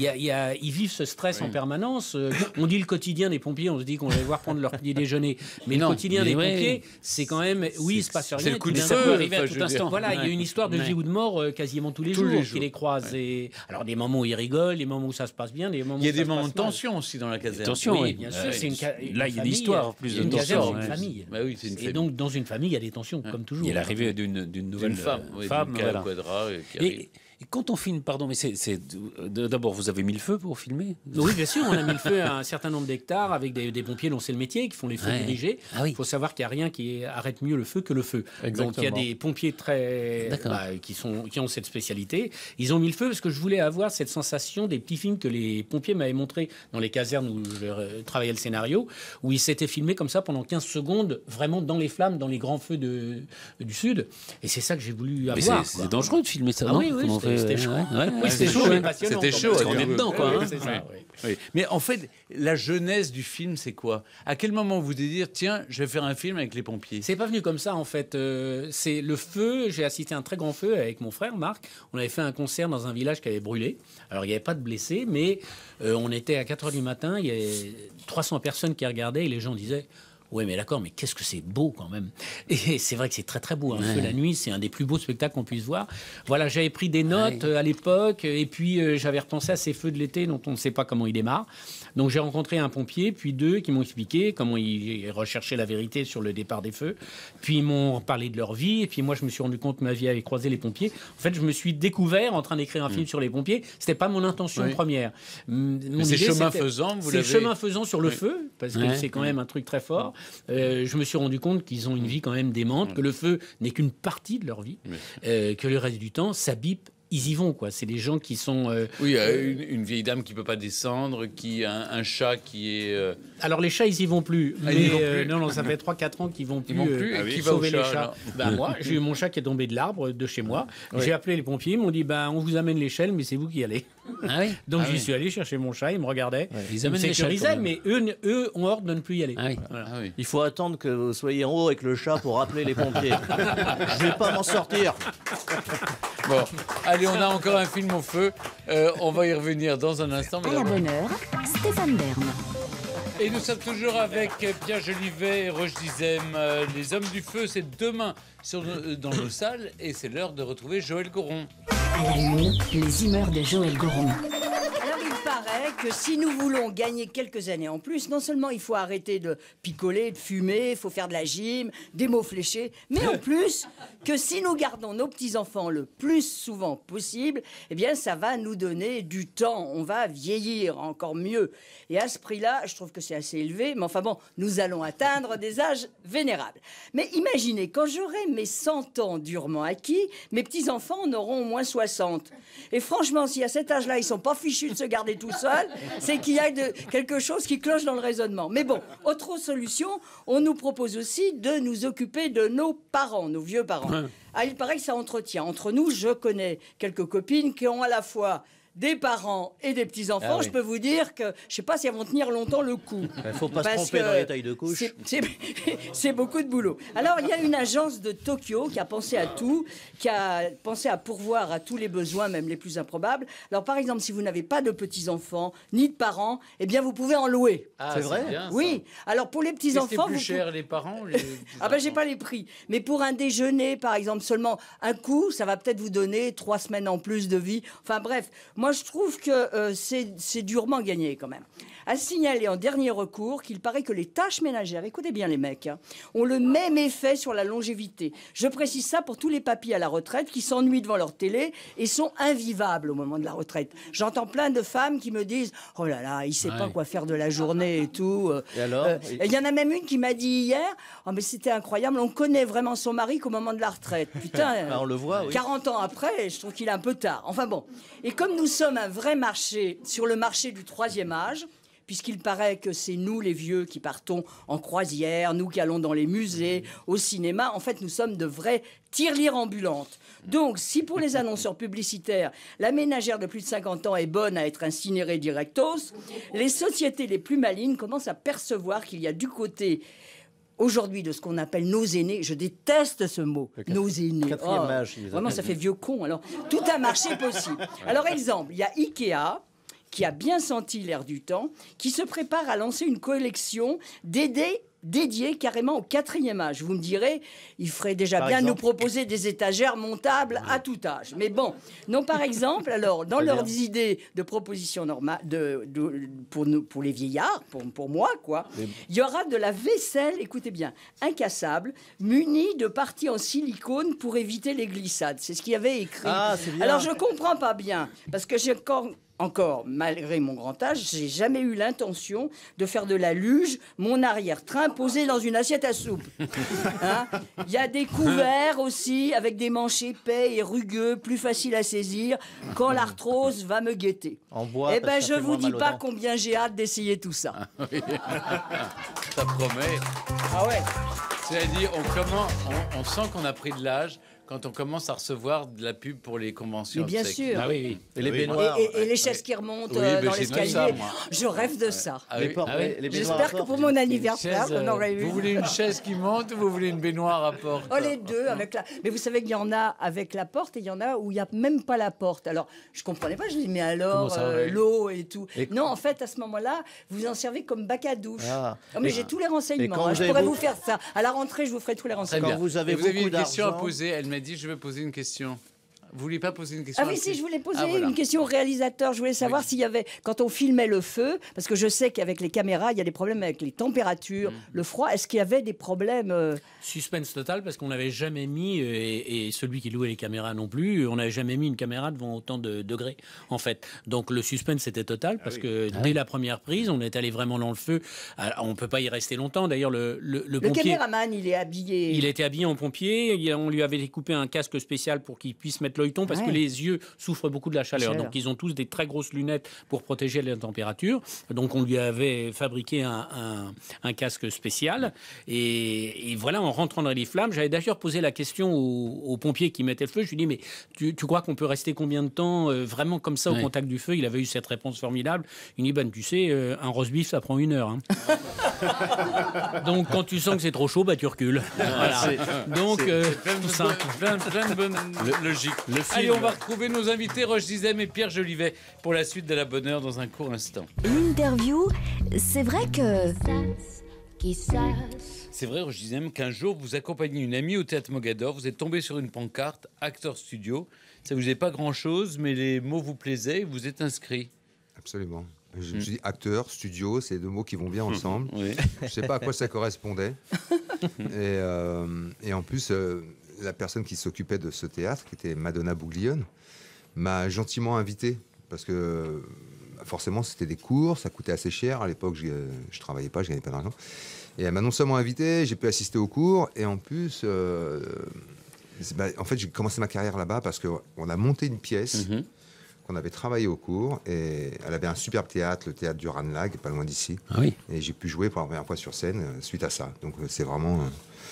Speaker 4: ils vivent ce stress en permanence. On dit le quotidien des pompiers, on se dit qu'on va les voir prendre leur petit déjeuner. Mais
Speaker 1: Non,
Speaker 4: le quotidien
Speaker 7: mais
Speaker 4: des
Speaker 7: ouais.
Speaker 4: pompiers, c'est quand même, oui, il se passe rien.
Speaker 1: c'est le coup de
Speaker 4: tout d'un
Speaker 1: feu,
Speaker 4: coup,
Speaker 1: enfin,
Speaker 7: arriver à
Speaker 1: je
Speaker 7: tout
Speaker 1: veux dire.
Speaker 7: instant.
Speaker 4: Voilà, il y a une histoire de
Speaker 7: Ouais.
Speaker 4: vie ou de mort quasiment tous les
Speaker 1: Tous
Speaker 4: jours
Speaker 1: les
Speaker 4: qui
Speaker 1: jours.
Speaker 4: les croisent. Et alors des moments où ils rigolent, des moments où ça se passe bien, des moments
Speaker 1: Il y a
Speaker 4: où
Speaker 1: des
Speaker 4: ça se
Speaker 1: moments
Speaker 4: passe
Speaker 1: de
Speaker 4: mal.
Speaker 1: tension aussi dans la caserne.
Speaker 7: Tension,
Speaker 4: Oui,
Speaker 7: oui.
Speaker 4: bien sûr.
Speaker 1: Ouais.
Speaker 4: C'est une
Speaker 7: Là, il y a
Speaker 4: famille,
Speaker 7: l'histoire, plus de
Speaker 4: une
Speaker 7: tension,
Speaker 4: caserne, c'est
Speaker 7: ouais.
Speaker 4: une famille.
Speaker 1: Bah oui, c'est une
Speaker 4: Et
Speaker 1: famille.
Speaker 4: donc, dans une famille, il y a des tensions, comme toujours.
Speaker 7: Il y a l'arrivée d'une nouvelle
Speaker 1: Une femme, oui,
Speaker 7: femme,
Speaker 1: Lucas
Speaker 7: voilà.
Speaker 1: Quadra, qui arrive.
Speaker 7: Et quand on filme, pardon, mais d'abord, vous avez mis le feu pour filmer?
Speaker 4: Oui, bien sûr, on a mis le feu à un certain nombre d'hectares avec des pompiers dont c'est le métier, qui font les feux
Speaker 7: Ouais.
Speaker 4: dirigés.
Speaker 7: Ah oui.
Speaker 4: Il faut savoir qu'il n'y a rien qui arrête mieux le feu que le feu. Donc il y a
Speaker 1: Exactement.
Speaker 4: des pompiers
Speaker 7: D'accord.
Speaker 4: qui ont cette spécialité. Ils ont mis le feu parce que je voulais avoir cette sensation des petits films que les pompiers m'avaient montrés dans les casernes où je travaillais le scénario, où ils s'étaient filmés comme ça pendant 15 secondes, vraiment dans les flammes, dans les grands feux du Sud. Et c'est ça que j'ai voulu
Speaker 7: Mais
Speaker 4: avoir.
Speaker 7: c'est dangereux de filmer ça,
Speaker 4: Ah
Speaker 7: non?
Speaker 4: oui, oui,
Speaker 7: Comment on
Speaker 4: c'était c'était chaud.
Speaker 7: Oui,
Speaker 4: c'était chaud, mais passionnant.
Speaker 1: C'était chaud.
Speaker 7: Parce qu'on est dedans, quoi.
Speaker 4: Oui,
Speaker 7: hein.
Speaker 4: c'est ça, oui.
Speaker 1: Oui. Mais en fait, la jeunesse du film, c'est quoi? À quel moment vous devez dire, tiens, je vais faire un film avec les pompiers?
Speaker 4: C'est pas venu comme ça en fait. C'est le feu. J'ai assisté à un très grand feu avec mon frère Marc. On avait fait un concert dans un village qui avait brûlé. Alors il n'y avait pas de blessés, mais on était à 4h du matin. Il y avait 300 personnes qui regardaient et les gens disaient. Ouais, mais d'accord, mais qu'est-ce que c'est beau quand même. Et c'est vrai que c'est très très beau. Un feu la nuit, c'est un des plus beaux spectacles qu'on puisse voir. Voilà, j'avais pris des notes à l'époque, et puis j'avais repensé à ces feux de l'été dont on ne sait pas comment ils démarrent. Donc j'ai rencontré un pompier, puis deux qui m'ont expliqué comment ils recherchaient la vérité sur le départ des feux. Puis ils m'ont parlé de leur vie, et puis moi je me suis rendu compte que ma vie avait croisé les pompiers. En fait, je me suis découvert en train d'écrire un film sur les pompiers. C'était pas mon intention première.
Speaker 1: Mais c'est chemin faisant, vous l'avez...
Speaker 4: C'est chemin faisant sur le feu, parce que c'est quand même un truc très fort. Je me suis rendu compte qu'ils ont une vie quand même démente, que le feu n'est qu'une partie de leur vie, que le reste du temps, ça bip. Ils y vont, quoi. C'est des gens qui sont...
Speaker 1: Oui, une vieille dame qui ne peut pas descendre, qui a un chat qui est...
Speaker 4: Alors, les chats, ils y vont plus.
Speaker 1: Ah, ils y vont plus.
Speaker 4: Non, ça fait 3-4 ans qu'ils vont plus,
Speaker 1: qui va au
Speaker 4: sauver
Speaker 1: chat,
Speaker 4: les chats. Ben, moi, j'ai eu mon chat qui est tombé de l'arbre de chez moi. J'ai appelé les pompiers, ils m'ont dit, on vous amène l'échelle, mais c'est vous qui allez.
Speaker 7: Ah oui.
Speaker 4: Donc, j'y suis allé chercher mon chat, ils me regardaient.
Speaker 7: Ils amènent l'échelle,
Speaker 4: sécurisaient,
Speaker 7: quand même.
Speaker 4: mais eux, ont ordre de ne plus y aller.
Speaker 7: Ah oui.
Speaker 4: Voilà.
Speaker 1: Ah oui.
Speaker 3: Il faut attendre que vous soyez en haut avec le chat pour appeler les pompiers. Je vais pas m'en sortir.
Speaker 1: Bon, allez, on a encore un film au feu. On va y revenir dans un instant.
Speaker 6: À la bonne heure, Stéphane Bern.
Speaker 1: Et nous sommes toujours avec Pierre Jolivet et Roche Dizem. Les Hommes du Feu, c'est demain dans nos salles. Et c'est l'heure de retrouver Joël Goron.
Speaker 6: À la une, les humeurs de Joël Goron.
Speaker 2: Alors, il paraît que si nous voulons gagner quelques années en plus, non seulement il faut arrêter de picoler, de fumer, il faut faire de la gym, des mots fléchés, mais en plus, que si nous gardons nos petits-enfants le plus souvent possible, eh bien, ça va nous donner du temps. On va vieillir encore mieux. Et à ce prix-là, je trouve que c'est assez élevé, mais enfin bon, nous allons atteindre des âges vénérables. Mais imaginez, quand j'aurai mes 100 ans durement acquis, mes petits-enfants en auront au moins 60. Et franchement, si à cet âge-là, ils sont pas fichus de se garder tout seuls, c'est qu'il y a quelque chose qui cloche dans le raisonnement. Mais bon, autre solution, on nous propose aussi de nous occuper de nos parents, nos vieux parents. Ah, il paraît que ça entretient. Entre nous, je connais quelques copines qui ont à la fois des parents et des petits-enfants.
Speaker 3: Ah oui.
Speaker 2: Je peux vous dire que je ne sais pas si elles vont tenir longtemps le coup.
Speaker 3: Il ne faut pas se
Speaker 2: Parce
Speaker 3: tromper
Speaker 2: que
Speaker 3: dans les tailles de couches.
Speaker 2: c'est beaucoup de boulot. Alors, il y a une agence de Tokyo qui a pensé à tout, qui a pensé à pourvoir à tous les besoins, même les plus improbables. Alors, par exemple, si vous n'avez pas de petits-enfants, ni de parents, eh bien, vous pouvez en louer.
Speaker 1: Ah,
Speaker 3: C'est vrai
Speaker 1: bien, ça.
Speaker 2: Oui. Alors, pour les
Speaker 1: Qu'est-ce qui est
Speaker 2: petits-enfants...
Speaker 1: plus
Speaker 2: vous
Speaker 1: cher, les parents ou les
Speaker 2: Ah ben j'ai pas les prix. Mais pour un déjeuner, par exemple, seulement un coup, ça va peut-être vous donner 3 semaines en plus de vie. Enfin bref, moi je trouve que c'est durement gagné quand même. À signaler en dernier recours qu'il paraît que les tâches ménagères, écoutez bien les mecs, ont le même effet sur la longévité. Je précise ça pour tous les papis à la retraite qui s'ennuient devant leur télé et sont invivables au moment de la retraite. J'entends plein de femmes qui me disent « Oh là là, il sait pas quoi faire de la journée et tout. »
Speaker 3: Et alors
Speaker 2: Il y en a même une qui m'a dit hier « Oh mais c'était incroyable, on connaît vraiment son mari qu'au moment de la retraite. » Putain,
Speaker 3: On le voit, oui.
Speaker 2: 40 ans après, je trouve qu'il est un peu tard. Enfin bon. Et comme nous sommes un vrai marché sur le marché du 3e âge, puisqu'il paraît que c'est nous, les vieux, qui partons en croisière, nous qui allons dans les musées, au cinéma. En fait, nous sommes de vraies tirelires ambulantes. Donc, si pour les annonceurs publicitaires, la ménagère de plus de 50 ans est bonne à être incinérée directos, les sociétés les plus malignes commencent à percevoir qu'il y a du côté... aujourd'hui, de ce qu'on appelle nos aînés, je déteste ce mot, nos aînés.
Speaker 3: quatrième âge, ils
Speaker 2: vraiment,
Speaker 3: appellent.
Speaker 2: ça fait vieux con. Alors, tout un marché possible. Alors, exemple, il y a Ikea, qui a bien senti l'air du temps, qui se prépare à lancer une collection dédiée carrément au 4e âge. Vous me direz, il ferait déjà
Speaker 3: Par
Speaker 2: bien
Speaker 3: exemple
Speaker 2: nous proposer des étagères montables à tout âge. Mais bon, non, par exemple, alors, dans leurs idées de propositions normales pour les vieillards, pour moi, quoi, il y aura de la vaisselle, écoutez bien, incassable, munie de parties en silicone pour éviter les glissades. C'est ce qu'il y avait écrit.
Speaker 3: Ah, c'est bien.
Speaker 2: Alors, je comprends pas bien, parce que j'ai encore, malgré mon grand âge, j'ai jamais eu l'intention de faire de la luge mon arrière-train posé dans une assiette à soupe. Hein? Il y a des couverts aussi, avec des manches épais et rugueux, plus faciles à saisir, quand l'arthrose va me guetter.
Speaker 3: En bois,
Speaker 2: Eh
Speaker 3: parce
Speaker 2: ben,
Speaker 3: que ça
Speaker 2: je
Speaker 3: fait
Speaker 2: vous
Speaker 3: moins
Speaker 2: dis
Speaker 3: mal aux
Speaker 2: pas
Speaker 3: dents.
Speaker 2: combien j'ai hâte d'essayer tout ça.
Speaker 1: Ça promet.
Speaker 2: Ah ouais.
Speaker 1: C'est-à-dire, on sent qu'on a pris de l'âge quand on commence à recevoir de la pub pour les conventions.
Speaker 2: Mais bien
Speaker 1: de sexe.
Speaker 2: sûr.
Speaker 4: Ah oui.
Speaker 3: Et les
Speaker 5: Oui.
Speaker 3: baignoires.
Speaker 2: Et les chaises qui remontent
Speaker 1: Oui, ben,
Speaker 2: dans
Speaker 1: j'ai tout
Speaker 2: l'escalier.
Speaker 1: ça, moi.
Speaker 2: Je rêve de ça.
Speaker 1: Ah
Speaker 3: Les
Speaker 1: oui.
Speaker 3: portes,
Speaker 4: Ah oui.
Speaker 3: les baignoires
Speaker 2: J'espère
Speaker 3: à
Speaker 2: que
Speaker 3: porte.
Speaker 2: pour mon anniversaire,
Speaker 1: Chaise,
Speaker 2: on aurait eu.
Speaker 1: vous voulez une chaise qui monte ou vous voulez une baignoire à porte?
Speaker 2: Oh, les deux avec la. Mais vous savez qu'il y en a avec la porte et il y en a où il n'y a même pas la porte. Alors, je comprenais pas. Je dis, mais alors,
Speaker 4: Comment ça, ouais.
Speaker 2: l'eau et tout.
Speaker 3: Et-
Speaker 2: Non, en fait, à ce moment-là, vous en servez comme bac à douche.
Speaker 3: Ah.
Speaker 2: Oh, mais
Speaker 3: Et-
Speaker 2: j'ai tous les
Speaker 3: et
Speaker 2: renseignements.
Speaker 3: quand
Speaker 2: hein.
Speaker 3: vous
Speaker 2: Je
Speaker 3: avez
Speaker 2: pourrais
Speaker 3: beau-
Speaker 2: vous faire ça. À la rentrée, je vous ferai tous les
Speaker 1: Très
Speaker 2: renseignements.
Speaker 1: bien.
Speaker 3: vous avez
Speaker 1: Et vous aviez
Speaker 3: beaucoup
Speaker 1: une question à
Speaker 3: d'argent-
Speaker 1: poser. Elle m'a dit, je vais poser une question. Vous voulez pas poser une question?
Speaker 2: Ah oui,
Speaker 1: à
Speaker 2: si, je voulais poser
Speaker 1: Ah, voilà.
Speaker 2: une question au réalisateur. Je voulais savoir
Speaker 1: Oui.
Speaker 2: s'il y avait, quand on filmait le feu, parce que je sais qu'avec les caméras, il y a des problèmes avec les températures, le froid. Est-ce qu'il y avait des problèmes
Speaker 4: Suspense total parce qu'on n'avait jamais mis, et celui qui louait les caméras non plus, on n'avait jamais mis une caméra devant autant de degrés en fait. Donc le suspense était total parce que dès la première prise, on est allé vraiment dans le feu. Alors, on peut pas y rester longtemps. D'ailleurs, le
Speaker 2: Le
Speaker 4: pompier,
Speaker 2: caméraman, il est habillé.
Speaker 4: il était habillé en pompier. On lui avait découpé un casque spécial pour qu'il puisse mettre l'œilleton parce
Speaker 2: Ouais.
Speaker 4: que les yeux souffrent beaucoup de la chaleur.
Speaker 2: Chaleur.
Speaker 4: Donc ils ont tous des très grosses lunettes pour protéger la température. Donc on lui avait fabriqué un casque spécial. Et voilà, en rentrant dans les flammes, j'avais d'ailleurs posé la question aux pompiers qui mettaient le feu. Je lui dis, mais tu crois qu'on peut rester combien de temps vraiment comme ça au
Speaker 1: Oui.
Speaker 4: contact du feu? Il avait eu cette réponse formidable. Il dit, ben, tu sais, un roast beef, ça prend 1 heure. Hein. Donc quand tu sens que c'est trop chaud, bah, tu recules. Voilà. Donc, tout simple.
Speaker 1: Plein de bonnes logiques. Allez, on va retrouver nos invités Roche Dizem et Pierre Jolivet pour la suite de la bonne heure dans un court instant.
Speaker 6: L'interview, c'est vrai que...
Speaker 1: C'est vrai, Roche Dizem, qu'un jour vous accompagnez une amie au théâtre Mogador, vous êtes tombé sur une pancarte, acteur studio. Ça vous faisait pas grand-chose, mais les mots vous plaisaient et vous êtes inscrit.
Speaker 5: Absolument. Je me suis dit acteur, studio, c'est deux mots qui vont bien ensemble.
Speaker 1: Oui.
Speaker 5: Je ne sais pas à quoi ça correspondait. Et en plus, la personne qui s'occupait de ce théâtre, qui était Madonna Bouglione, m'a gentiment invité. Parce que forcément, c'était des cours, ça coûtait assez cher. À l'époque, je ne travaillais pas, je gagnais pas d'argent. Et elle m'a non seulement invité, j'ai pu assister aux cours. Et en plus, en fait, j'ai commencé ma carrière là-bas parce qu'on a monté une pièce. On avait travaillé au cours et elle avait un superbe théâtre, le théâtre du Ranelagh, pas loin d'ici.
Speaker 4: Ah oui.
Speaker 5: Et j'ai pu jouer pour la première fois sur scène suite à ça. Donc c'est vraiment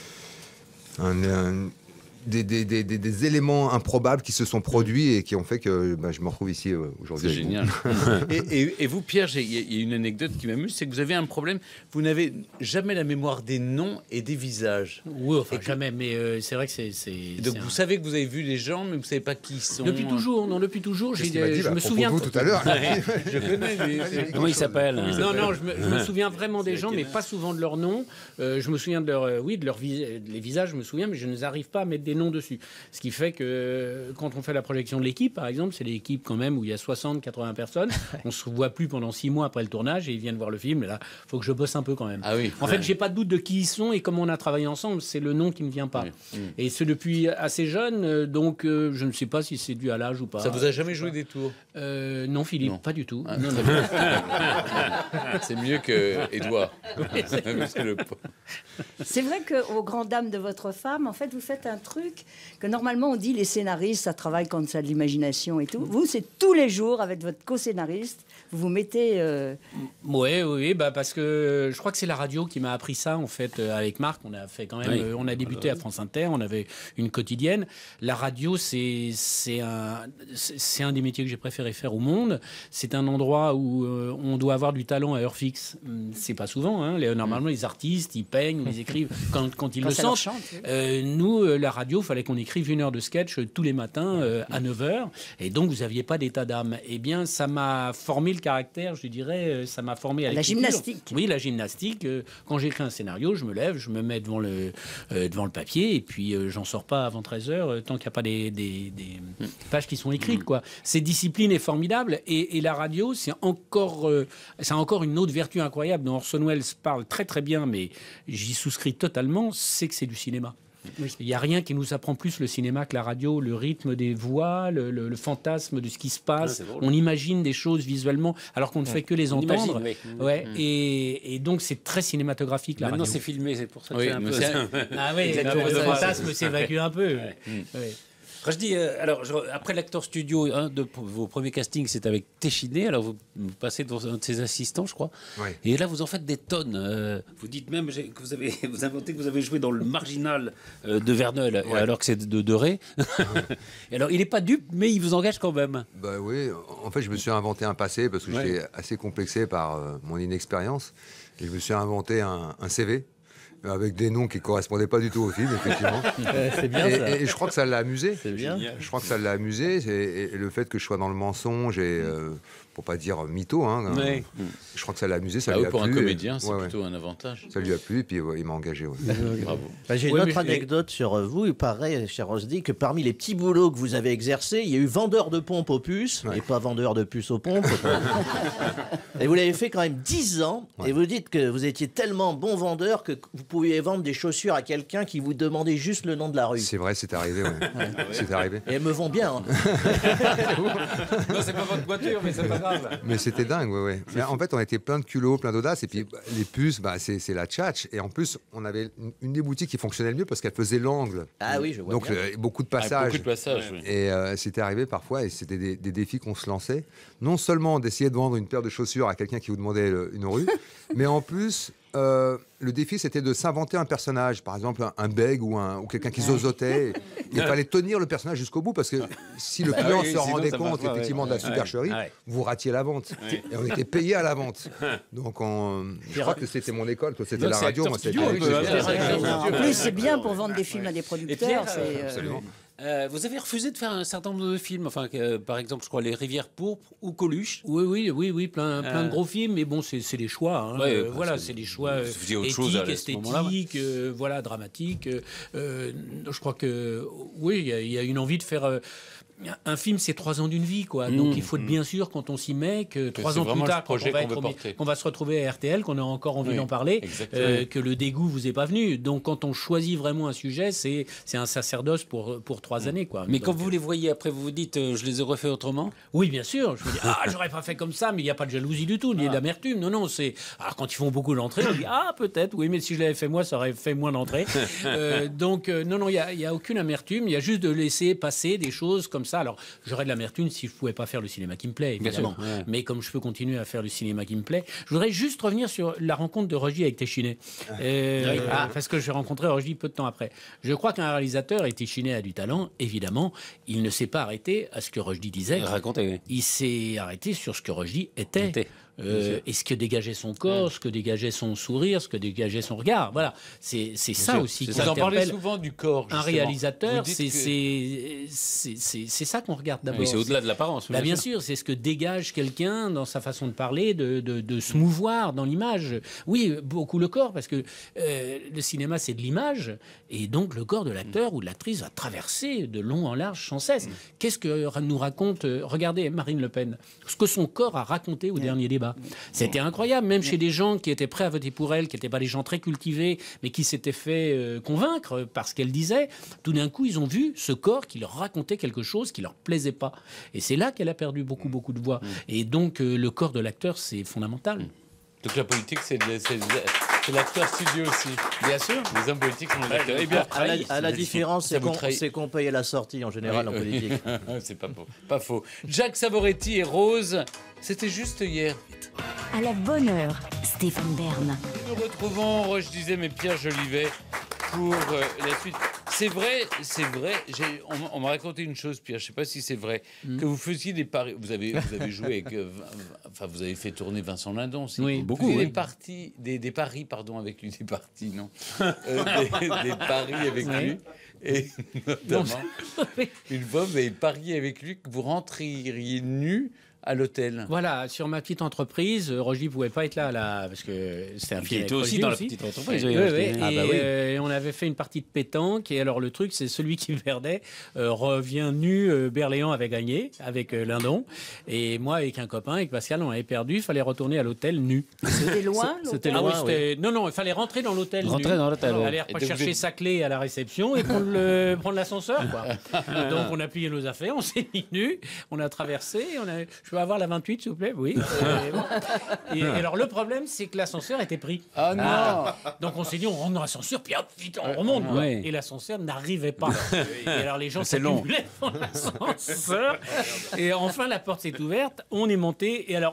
Speaker 5: des éléments improbables qui se sont produits et qui ont fait que je me retrouve ici aujourd'hui.
Speaker 1: C'est
Speaker 5: avec vous.
Speaker 1: génial. et vous, Pierre, il y a une anecdote qui m'amuse, c'est que vous avez un problème. Vous n'avez jamais la mémoire des noms et des visages.
Speaker 4: Oui, enfin, jamais, mais c'est vrai que c'est...
Speaker 1: Donc
Speaker 4: c'est
Speaker 1: vous
Speaker 4: un-
Speaker 1: savez que vous avez vu les gens, mais vous savez pas qui ils sont.
Speaker 4: Depuis toujours, non, depuis toujours.
Speaker 5: C'est ce qu'il m'a dit,
Speaker 4: Je
Speaker 5: à
Speaker 4: me
Speaker 5: propos
Speaker 4: souviens
Speaker 5: de vous tout à l'heure.
Speaker 1: Je connais. mais-
Speaker 7: Comment il s'appelle?
Speaker 4: Non, non, je me souviens vraiment des gens, mais pas souvent de leur nom. Je me souviens de leur, les visages, je me souviens, mais je n'arrive pas à mettre des noms dessus. Ce qui fait que quand on fait la projection de l'équipe, par exemple, c'est l'équipe quand même où il y a 60, 80 personnes. On se voit plus pendant 6 mois après le tournage et ils viennent voir le film. Et là, faut que je bosse un peu quand même.
Speaker 1: Ah oui.
Speaker 4: En fait, j'ai pas de doute de qui ils sont et comment on a travaillé ensemble. C'est le nom qui me vient pas.
Speaker 1: Oui.
Speaker 4: Et c'est depuis assez jeune, donc je ne sais pas si c'est dû à l'âge ou pas.
Speaker 1: Ça vous a jamais joué des tours?
Speaker 4: Non, Philippe,
Speaker 1: Non.
Speaker 4: pas du tout.
Speaker 1: Ah.
Speaker 4: Non, non.
Speaker 1: C'est mieux que Édouard. Parce que le-
Speaker 2: C'est vrai qu'aux grandes dames de votre femme, en fait, vous faites un truc que normalement on dit les scénaristes, ça travaille quand ça a de l'imagination et tout. Vous, c'est tous les jours avec votre co-scénariste, vous vous mettez.
Speaker 4: Oui, bah parce que je crois que c'est la radio qui m'a appris ça en fait. Avec Marc, on a fait quand même,
Speaker 1: Oui.
Speaker 4: On a débuté à France Inter, on avait une quotidienne. La radio, c'est un des métiers que j'ai préféré faire au monde. C'est un endroit où on doit avoir du talent à heure fixe. C'est pas souvent. Hein. Normalement, les artistes, ils peignent, ils écrivent quand ils
Speaker 2: Quand
Speaker 4: le
Speaker 2: ça leur
Speaker 4: sentent.
Speaker 2: chante, oui.
Speaker 4: Nous, la radio, fallait qu'on écrive 1 heure de sketch tous les matins à 9h. Et donc, vous n'aviez pas d'état d'âme. Eh bien, ça m'a formé le caractère, je dirais. Ça m'a formé à
Speaker 2: La
Speaker 4: l'écriture.
Speaker 2: gymnastique.
Speaker 4: Oui, la gymnastique. Quand j'écris un scénario, je me lève, je me mets devant le papier et puis j'en sors pas avant 13h tant qu'il n'y a pas des pages qui sont écrites. Quoi. Cette discipline est formidable et la radio, c'est encore une autre vertu incroyable dont Orson Welles parle très très bien, mais j'y souscris totalement, c'est que c'est du cinéma. Il n'y a rien qui nous apprend plus le cinéma que la radio, le rythme des voix, le fantasme de ce qui se passe.
Speaker 7: c'est drôle.
Speaker 4: On imagine des choses visuellement alors qu'on ne fait que les
Speaker 7: On
Speaker 4: entendre.
Speaker 7: imagine, oui.
Speaker 4: Ouais, et donc c'est très cinématographique la
Speaker 7: Maintenant,
Speaker 4: radio.
Speaker 7: c'est filmé, c'est pour ça que
Speaker 1: Oui,
Speaker 7: c'est un
Speaker 1: mais
Speaker 7: peu...
Speaker 1: c'est-
Speaker 4: Ah oui,
Speaker 1: Exactement
Speaker 4: le
Speaker 1: ça.
Speaker 4: fantasme s'évacue un peu. Ouais.
Speaker 7: Rachdi, alors, après l'acteur studio, un de vos premiers castings, c'était avec Téchiné. Alors, vous passez dans un de ses assistants, je crois.
Speaker 5: Oui.
Speaker 7: Et là, vous en faites des tonnes. Vous dites même que vous inventez que vous avez joué dans le Marginal de Verneuil, alors que c'est de Ré. Et alors, il n'est pas dupe, mais il vous engage quand même.
Speaker 5: Bah oui, en fait, je me suis inventé un passé parce que j'étais assez complexé par mon inexpérience. Et je me suis inventé un CV avec des noms qui ne correspondaient pas du tout au film, effectivement.
Speaker 3: C'est bien ça.
Speaker 5: Et je crois que ça l'a amusé.
Speaker 3: C'est bien.
Speaker 5: Je crois que ça l'a amusé. Et le fait que je sois dans le mensonge et, pour pas dire mytho, hein,
Speaker 7: Ouais.
Speaker 5: je crois que ça l'a amusé. Ça
Speaker 1: Ah
Speaker 5: lui
Speaker 1: oui,
Speaker 5: a
Speaker 1: pour
Speaker 5: plu.
Speaker 1: un comédien, c'est
Speaker 5: Ouais,
Speaker 1: plutôt un avantage.
Speaker 5: Ça lui a plu et puis il m'a engagé. Ouais.
Speaker 1: Bravo.
Speaker 3: Bah, j'ai une autre anecdote sur vous. Il paraît, cher Rosdy, que parmi les petits boulots que vous avez exercés, il y a eu vendeur de pompes aux puces, et pas vendeur de puces aux pompes. Et vous l'avez fait quand même 10 ans, et vous dites que vous étiez tellement bon vendeur que vous pouviez vendre des chaussures à quelqu'un qui vous demandait juste le nom de la rue.
Speaker 5: C'est vrai, c'est arrivé. Ouais. C'est arrivé.
Speaker 3: Et elles me vont bien. Hein.
Speaker 7: Non, c'est pas votre voiture, mais c'est pas grave.
Speaker 5: Mais c'était dingue, ouais. Mais en fait, on était plein de culot, plein d'audace. Et puis, les puces, c'est la tchatch. Et en plus, on avait une des boutiques qui fonctionnait le mieux parce qu'elle faisait l'angle.
Speaker 3: Ah oui, je vois
Speaker 5: Donc,
Speaker 3: bien.
Speaker 5: beaucoup de
Speaker 1: Ah,
Speaker 5: passages.
Speaker 1: beaucoup de passages, oui.
Speaker 5: Et c'était arrivé parfois, et c'était des défis qu'on se lançait. Non seulement d'essayer de vendre une paire de chaussures à quelqu'un qui vous demandait une rue, mais en plus, le défi, c'était de s'inventer un personnage. Par exemple, un bègue ou quelqu'un qui zozotait. Il fallait tenir le personnage jusqu'au bout, parce que si le client se rendait compte, effectivement, de la supercherie, vous ratiez la vente. Et on était payé à la vente. Donc, je crois que c'était mon école, que c'était
Speaker 7: Donc,
Speaker 5: la
Speaker 7: c'est
Speaker 5: radio.
Speaker 7: acteur
Speaker 5: Moi,
Speaker 7: studio,
Speaker 5: c'était
Speaker 7: un peu,
Speaker 2: En plus, c'est bien pour vendre des films à des producteurs.
Speaker 7: Pierre,
Speaker 2: c'est,
Speaker 5: Absolument.
Speaker 7: Vous avez refusé de faire un certain nombre de films, enfin, par exemple, je crois, Les Rivières Pourpres ou Coluche.
Speaker 4: Oui, plein de gros films, mais bon, c'est des choix. Hein.
Speaker 7: Ouais,
Speaker 4: Voilà,
Speaker 7: parce que
Speaker 4: c'est des choix
Speaker 7: vous faisiez autre chose à
Speaker 4: éthiques,
Speaker 7: ce moment-là,
Speaker 4: esthétiques, voilà, dramatiques. Je crois que, oui, il y a une envie de faire... un film, c'est 3 ans d'une vie, quoi. Donc il faut être bien sûr, quand on s'y met, que 3
Speaker 1: c'est
Speaker 4: ans plus
Speaker 1: vraiment le
Speaker 4: tard, quand
Speaker 1: projet
Speaker 4: on, va
Speaker 1: qu'on veut
Speaker 4: être
Speaker 1: porter.
Speaker 4: qu'on va se retrouver à RTL, qu'on a encore envie
Speaker 1: Oui,
Speaker 4: d'en parler,
Speaker 1: exactement.
Speaker 4: que le dégoût vous est pas venu. Donc quand on choisit vraiment un sujet, c'est un sacerdoce pour 3 années, quoi.
Speaker 7: Mais
Speaker 4: Donc,
Speaker 7: quand vous les voyez après, vous vous dites, je les aurais fait autrement.
Speaker 4: oui, bien sûr. Je me dis, j'aurais pas fait comme ça, mais il n'y a pas de jalousie du tout, ni d'amertume. Non, c'est. Alors, quand ils font beaucoup d'entrées, on dit, peut-être, oui, mais si je l'avais fait moi, ça aurait fait moins d'entrées. Non, il n'y a aucune amertume. Il y a juste de laisser passer des choses comme ça. Alors, j'aurais de l'amertume si je pouvais pas faire le cinéma qui me plaît, évidemment.
Speaker 7: Bien sûr, ouais.
Speaker 4: Mais comme je peux continuer à faire le cinéma qui me plaît, je voudrais juste revenir sur la rencontre de Rogy avec Téchiné. Parce que j'ai rencontré Rogy peu de temps après. Je crois qu'un réalisateur, et Téchiné a du talent, évidemment, il ne s'est pas arrêté à ce que Rogy disait.
Speaker 7: Racontez, oui.
Speaker 4: Il s'est arrêté sur ce que Rogy était. Et ce que dégageait son corps, ce que dégageait son sourire, ce que dégageait son regard. Voilà, c'est ça
Speaker 7: sûr.
Speaker 4: aussi qui
Speaker 1: Vous en parlez
Speaker 4: interpelle
Speaker 1: souvent du corps,
Speaker 4: un
Speaker 1: justement.
Speaker 4: réalisateur.
Speaker 1: Vous dites
Speaker 4: C'est ça qu'on regarde d'abord.
Speaker 7: Oui, c'est au-delà de l'apparence.
Speaker 4: Bien sûr, c'est ce que dégage quelqu'un dans sa façon de parler, de se mouvoir dans l'image. Oui, beaucoup le corps, parce que le cinéma, c'est de l'image, et donc le corps de l'acteur ou de l'actrice va traverser de long en large sans cesse. Qu'est-ce que nous raconte, regardez Marine Le Pen, ce que son corps a raconté au dernier débat. C'était incroyable, même chez des gens qui étaient prêts à voter pour elle, qui n'étaient pas des gens très cultivés, mais qui s'étaient fait convaincre par ce qu'elle disait. Tout d'un coup, ils ont vu ce corps qui leur racontait quelque chose qui leur plaisait pas. Et c'est là qu'elle a perdu beaucoup de voix. Et donc, le corps de l'acteur, c'est fondamental.
Speaker 1: Donc la politique, c'est l'acteur studio aussi.
Speaker 4: Bien sûr.
Speaker 1: Les hommes politiques sont les acteurs. Eh bien,
Speaker 3: À la différence,
Speaker 1: Ça vous trahit.
Speaker 3: c'est qu'on paye à la sortie en général en politique.
Speaker 1: c'est pas faux. Jacques Savoretti et Rose, c'était juste hier.
Speaker 6: À la bonne heure, Stéphane Bern.
Speaker 1: Nous retrouvons Roche Dizem et Pierre Jolivet pour la suite. C'est vrai. On m'a raconté une chose, Pierre. Je ne sais pas si c'est vrai, que vous faisiez des paris. Vous avez joué avec. Vous avez fait tourner Vincent Lindon. Aussi.
Speaker 4: Oui,
Speaker 1: Beaucoup.
Speaker 4: oui.
Speaker 1: Des paris, pardon, avec lui. Des parties, non. Des paris avec lui. Et notamment, une fois, vous avez parié avec lui que vous rentreriez nu à l'hôtel.
Speaker 4: Voilà, sur ma petite entreprise, Rogy ne pouvait pas être là, parce que c'était un
Speaker 7: Qui
Speaker 4: film
Speaker 7: était
Speaker 4: avec
Speaker 7: aussi
Speaker 4: Rogy
Speaker 7: dans la petite entreprise.
Speaker 4: Oui,
Speaker 7: oui,
Speaker 4: oui,
Speaker 7: Ah,
Speaker 4: et
Speaker 7: bah oui.
Speaker 4: on avait fait une partie de pétanque, et alors le truc, c'est celui qui perdait revient nu, Berléand avait gagné, avec Lindon, et moi, avec un copain, avec Pascal, on avait perdu, il fallait retourner à l'hôtel nu.
Speaker 2: C'était loin,
Speaker 4: C'était
Speaker 2: l'hôtel
Speaker 4: loin, Non, il fallait rentrer dans l'hôtel nu.
Speaker 7: Rentrer dans l'hôtel,
Speaker 4: Il
Speaker 7: ouais.
Speaker 4: fallait
Speaker 1: Et donc
Speaker 4: chercher
Speaker 1: vous êtes-
Speaker 4: sa clé à la réception et prendre l'ascenseur, quoi. Donc on a plié nos affaires, on s'est mis nus, on a traversé, je sais peux avoir la 28, s'il vous plaît? Oui. Et alors, le problème, c'est que l'ascenseur était pris.
Speaker 1: Ah non.
Speaker 4: Donc, on s'est dit, on rentre dans l'ascenseur, puis hop, vite, on remonte. quoi.
Speaker 7: Ouais.
Speaker 4: Et l'ascenseur n'arrivait pas. Et alors, les gens
Speaker 7: C'est long.
Speaker 4: s'accumulaient dans l'ascenseur. Et enfin, la porte s'est ouverte, on est monté. Et alors,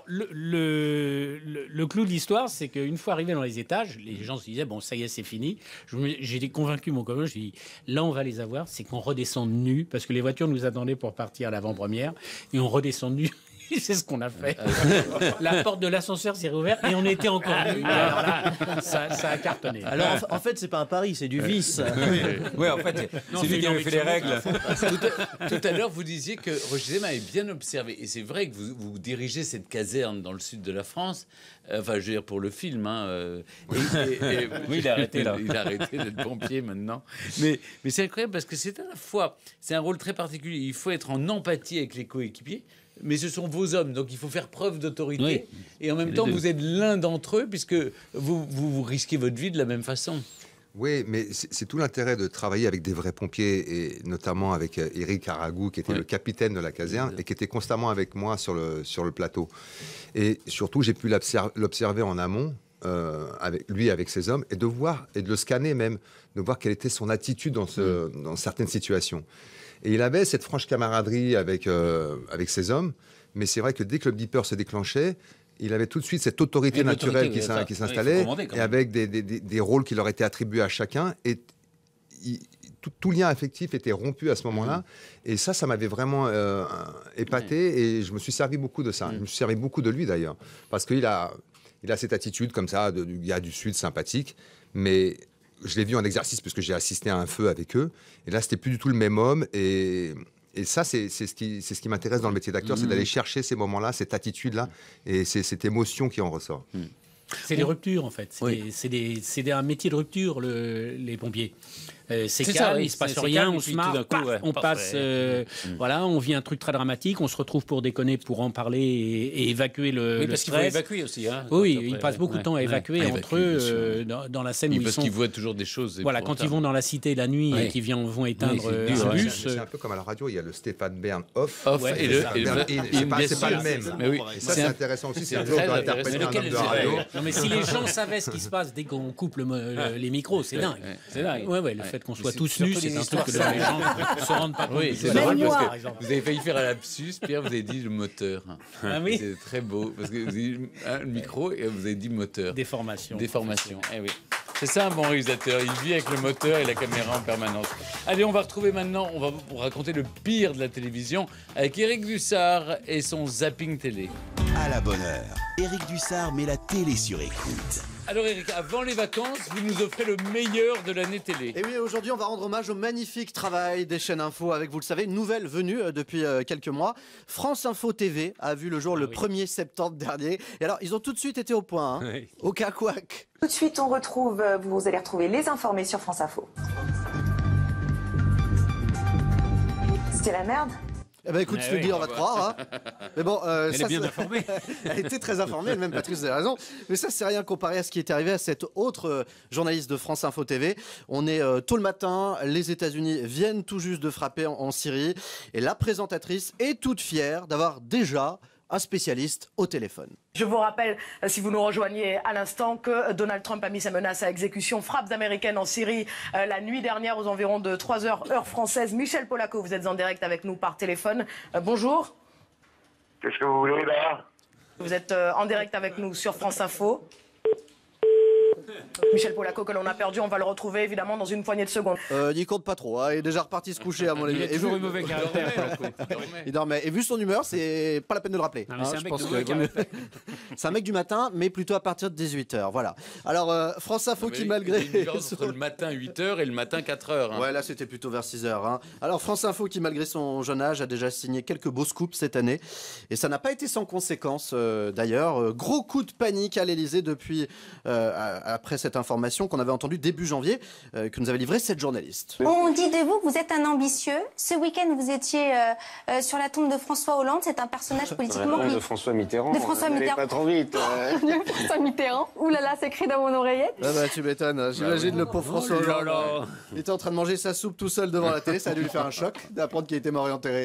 Speaker 4: le clou de l'histoire, c'est qu'une fois arrivé dans les étages, les gens se disaient, bon, ça y est, c'est fini. J'ai convaincu mon copain, je lui ai dit, là, on va les avoir, c'est qu'on redescend nu, parce que les voitures nous attendaient pour partir à l'avant-première, et on redescend nu. C'est ce qu'on a fait. La porte de l'ascenseur s'est rouverte et on était encore nus. Alors là, ça a cartonné.
Speaker 3: Alors en fait, c'est pas un pari, c'est du vice.
Speaker 8: Oui, en fait,
Speaker 4: Non,
Speaker 8: c'est lui qui avait fait les règles.
Speaker 1: Tout à l'heure, vous disiez que Roger Zema avait bien observé. Et c'est vrai que vous dirigez cette caserne dans le sud de la France. Enfin, je veux dire, pour le film.
Speaker 8: Oui, il a arrêté, là.
Speaker 1: Il a arrêté d'être pompier maintenant. Mais c'est incroyable parce que c'est à la fois... C'est un rôle très particulier. Il faut être en empathie avec les coéquipiers. Mais ce sont vos hommes, donc il faut faire preuve d'autorité.
Speaker 7: Oui.
Speaker 1: Et en même temps, vous êtes l'un d'entre eux, puisque vous risquez votre vie de la même façon.
Speaker 5: Oui, mais c'est tout l'intérêt de travailler avec des vrais pompiers, et notamment avec Éric Aragou, qui était le capitaine de la caserne, et qui était constamment avec moi sur le plateau. Et surtout, j'ai pu l'observer en amont, avec ses hommes, et de voir, et de le scanner même, de voir quelle était son attitude dans certaines situations. Et il avait cette franche camaraderie avec ses hommes, mais c'est vrai que dès que le beeper se déclenchait, il avait tout de suite cette autorité naturelle qui s'installait, et avec des rôles qui leur étaient attribués à chacun. Et tout lien affectif était rompu à ce moment-là. Et ça m'avait vraiment épaté, et je me suis servi beaucoup de ça. Je me suis servi beaucoup de lui, d'ailleurs, parce qu'il a cette attitude comme ça, du gars du Sud, sympathique, mais... Je l'ai vu en exercice puisque j'ai assisté à un feu avec eux. Et là, c'était plus du tout le même homme. Et ça, c'est ce qui m'intéresse dans le métier d'acteur, c'est d'aller chercher ces moments-là, cette attitude-là, et c'est cette émotion qui en ressort.
Speaker 4: C'est des ruptures, en fait.
Speaker 1: Oui.
Speaker 4: C'est un métier de rupture, les pompiers. C'est calme,
Speaker 7: ça, oui.
Speaker 4: il se passe
Speaker 7: C'est
Speaker 4: rien,
Speaker 7: calme,
Speaker 4: on
Speaker 7: et
Speaker 4: se
Speaker 7: puis
Speaker 4: marre,
Speaker 7: tout d'un coup,
Speaker 4: paf,
Speaker 7: ouais,
Speaker 4: on
Speaker 7: paf,
Speaker 4: passe, voilà, on vit un truc très dramatique, on se retrouve pour déconner, pour en parler et évacuer le
Speaker 7: parce qu'il faut
Speaker 4: stress.
Speaker 7: évacuer aussi. Hein,
Speaker 4: Oui,
Speaker 7: après,
Speaker 4: ils passent beaucoup de temps à évacuer
Speaker 1: À
Speaker 4: entre
Speaker 1: évacuer,
Speaker 4: eux dans la scène où ils
Speaker 1: Parce
Speaker 4: sont.
Speaker 1: qu'ils voient toujours des choses.
Speaker 4: Voilà, quand ils vont dans la cité la nuit et qu'ils vont éteindre
Speaker 1: c'est dur,
Speaker 4: un
Speaker 1: ouais.
Speaker 4: bus.
Speaker 5: C'est un peu comme à la radio, il y a le Stéphane Bern off.
Speaker 4: Ouais,
Speaker 1: et le
Speaker 5: C'est pas le même.
Speaker 1: Mais oui,
Speaker 5: Et ça, c'est intéressant aussi. C'est un jour
Speaker 1: très
Speaker 5: d'interpréter un
Speaker 1: intéressant.
Speaker 5: homme de radio.
Speaker 4: Non, mais si les gens savaient ce qui se passe dès qu'on coupe les micros, c'est dingue.
Speaker 7: C'est dingue.
Speaker 4: Ouais, le fait qu'on soit
Speaker 1: c'est
Speaker 4: tous nus,
Speaker 1: surtout
Speaker 4: c'est
Speaker 1: des
Speaker 4: un truc que les gens se rendent pas compte.
Speaker 1: Oui, c'est
Speaker 2: Même
Speaker 1: drôle
Speaker 2: moi.
Speaker 1: parce que vous avez failli faire un lapsus, Pierre, vous avez dit le moteur.
Speaker 4: Ah oui.
Speaker 1: C'est très beau, parce que vous avez dit le micro et vous avez dit moteur.
Speaker 4: Déformation.
Speaker 1: Déformation, eh oui. C'est ça un bon réalisateur, il vit avec le moteur et la caméra en permanence. Allez, on va retrouver maintenant, on va vous raconter le pire de la télévision avec Éric Dussard et son zapping télé.
Speaker 9: À la bonne heure, Éric Dussard met la télé sur écoute.
Speaker 1: Alors Éric, avant les vacances, vous nous offrez le meilleur de l'année télé.
Speaker 10: Et oui, aujourd'hui, on va rendre hommage au magnifique travail des chaînes info avec, vous le savez, une nouvelle venue depuis quelques mois. France Info TV a vu le jour le 1er septembre dernier. Et alors, ils ont tout de suite été au point, hein.
Speaker 7: Oui.
Speaker 10: Au cac-couac.
Speaker 11: Tout de suite, on retrouve, vous allez retrouver les informés sur France Info. C'était la merde.
Speaker 10: Eh ben écoute, je te dis, on va te croire. Hein. Mais bon,
Speaker 7: Elle
Speaker 10: ça,
Speaker 7: est bien informée.
Speaker 10: Elle était très informée, elle-même Patrice a raison. Mais ça, c'est rien comparé à ce qui est arrivé à cette autre journaliste de France Info TV. On est tôt le matin, les États-Unis viennent tout juste de frapper en Syrie. Et la présentatrice est toute fière d'avoir déjà un spécialiste au téléphone.
Speaker 11: Je vous rappelle, si vous nous rejoignez à l'instant, que Donald Trump a mis sa menace à exécution, frappes américaines en Syrie la nuit dernière aux environs de 3h heure française. Michel Polaco, vous êtes en direct avec nous par téléphone. Bonjour.
Speaker 12: Qu'est-ce que vous voulez là?
Speaker 11: Vous êtes en direct avec nous sur France Info. Michel Polaco que l'on a perdu, on va le retrouver évidemment dans une poignée de secondes.
Speaker 10: Il compte pas trop, hein. Il est déjà reparti se coucher à mon avis.
Speaker 7: Il a toujours eu mauvais caractère.
Speaker 10: Il dormait. Et vu son humeur, c'est pas la peine de le rappeler.
Speaker 7: Non, mais c'est un
Speaker 10: je
Speaker 7: mec
Speaker 10: pense
Speaker 7: de
Speaker 10: que-
Speaker 7: mauvais caractère.
Speaker 10: C'est un mec du matin, mais plutôt à partir de 18h. Voilà. Alors, France Info qui malgré...
Speaker 1: Il y a une différence entre le matin 8h et le matin 4h. Hein.
Speaker 10: Ouais, là c'était plutôt vers 6h. Hein. Alors France Info qui malgré son jeune âge a déjà signé quelques beaux scoops cette année. Et ça n'a pas été sans conséquence d'ailleurs. Gros coup de panique à l'Elysée depuis, après cette information qu'on avait entendue début janvier, que nous avait livrée cette journaliste.
Speaker 13: On dit de vous que vous êtes un ambitieux. Ce week-end, vous étiez sur la tombe de François Hollande. C'est un personnage politiquement...
Speaker 12: De François Mitterrand.
Speaker 13: De François
Speaker 12: N'allez
Speaker 13: Mitterrand.
Speaker 12: pas trop vite.
Speaker 13: De François Mitterrand. Ouh là là, c'est écrit dans mon oreillette.
Speaker 10: Ah bah tu m'étonnes, j'imagine le pauvre François Hollande. Il était en train de manger sa soupe tout seul devant la télé, ça a dû lui faire un choc d'apprendre qu'il était mort et enterré.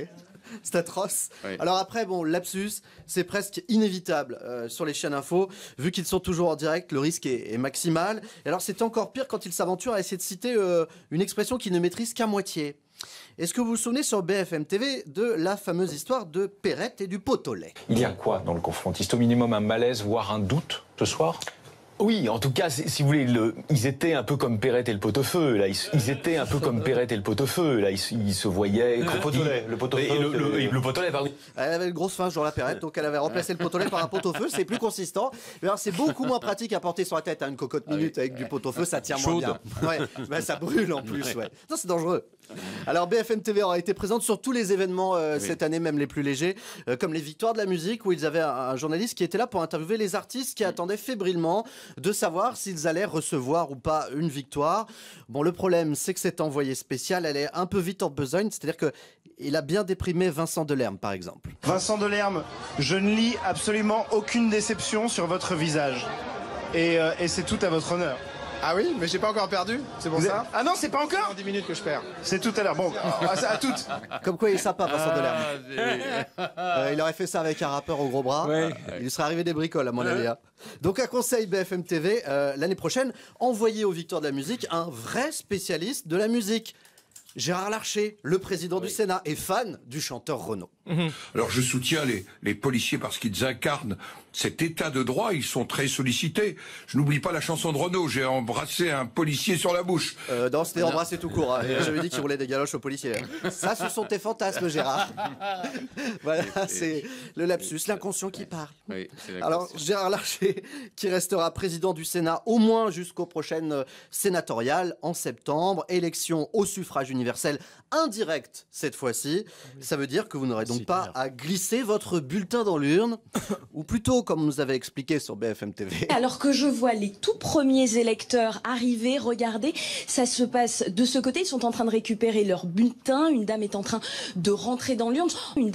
Speaker 10: C'est atroce.
Speaker 1: Oui.
Speaker 10: Alors après, bon, lapsus, c'est presque inévitable sur les chaînes info. Vu qu'ils sont toujours en direct, le risque est maximal. Et alors c'est encore pire quand ils s'aventurent à essayer de citer une expression qu'ils ne maîtrisent qu'à moitié. Est-ce que vous vous souvenez sur BFM TV de la fameuse histoire de Perrette et du pot au lait?
Speaker 14: Il y a quoi dans le confrontiste? Au minimum un malaise, voire un doute ce soir? Oui, en tout cas, si vous voulez, ils étaient un peu comme Perrette et le pot-au-feu. Là, ils étaient un peu comme Perrette et le pot-au-feu. Là, ils se voyaient.
Speaker 10: Le pot-au-lait.
Speaker 14: Le pot-au-feu. Le pot-au-lait, pardon.
Speaker 10: Elle avait une grosse faim, genre la Perrette, donc elle avait remplacé le pot au lait par un pot au feu. C'est plus consistant. Mais alors, c'est beaucoup moins pratique à porter sur la tête. Une cocotte minute avec du pot au feu, ça tient moins bien. Ouais, ben, ça brûle en plus. Ouais. Non, c'est dangereux. Alors, BFM TV aura été présente sur tous les événements cette année, même les plus légers, comme les Victoires de la musique, où ils avaient un journaliste qui était là pour interviewer les artistes qui attendaient fébrilement de savoir s'ils allaient recevoir ou pas une victoire. Bon, le problème, c'est que cet envoyé spécial, elle est un peu vite en besogne, c'est-à-dire qu'il a bien déprimé Vincent Delerme, par exemple.
Speaker 15: Vincent Delerme, je ne lis absolument aucune déception sur votre visage. Et c'est tout à votre honneur.
Speaker 16: Ah oui, mais j'ai pas encore perdu, c'est pour ça.
Speaker 15: Ah non, c'est pas encore.
Speaker 16: En 10 minutes que je perds.
Speaker 15: C'est tout à l'heure. Bon, à toutes.
Speaker 10: Comme quoi il est sympa, Vincent Delerme. Il aurait fait ça avec un rappeur au gros bras.
Speaker 1: Ouais.
Speaker 10: Il lui serait arrivé des bricoles, à mon avis. Hein. Donc, un conseil BFM TV, l'année prochaine, envoyez aux Victoires de la musique un vrai spécialiste de la musique. Gérard Larcher, le président du Sénat, est fan du chanteur Renaud.
Speaker 17: Alors je soutiens les policiers parce qu'ils incarnent cet état de droit, ils sont très sollicités. Je n'oublie pas la chanson de Renaud, j'ai embrassé un policier sur la bouche.
Speaker 10: Non, c'était embrassé tout court. Hein. J'avais dit qu'il roulait des galoches aux policiers. Ça, ce sont tes fantasmes, Gérard. Voilà, c'est le lapsus, l'inconscient qui parle.
Speaker 1: Oui,
Speaker 10: alors, Gérard Larcher, qui restera président du Sénat au moins jusqu'aux prochaines sénatoriales en septembre, élection au suffrage universel indirect cette fois-ci. Ça veut dire que vous n'aurez donc pas à glisser votre bulletin dans l'urne, ou plutôt, comme nous avait expliqué sur BFM TV.
Speaker 18: Alors que je vois les tout premiers électeurs arriver, regardez, ça se passe de ce côté, ils sont en train de récupérer leur bulletin, une dame est en train de rentrer dans l'urne,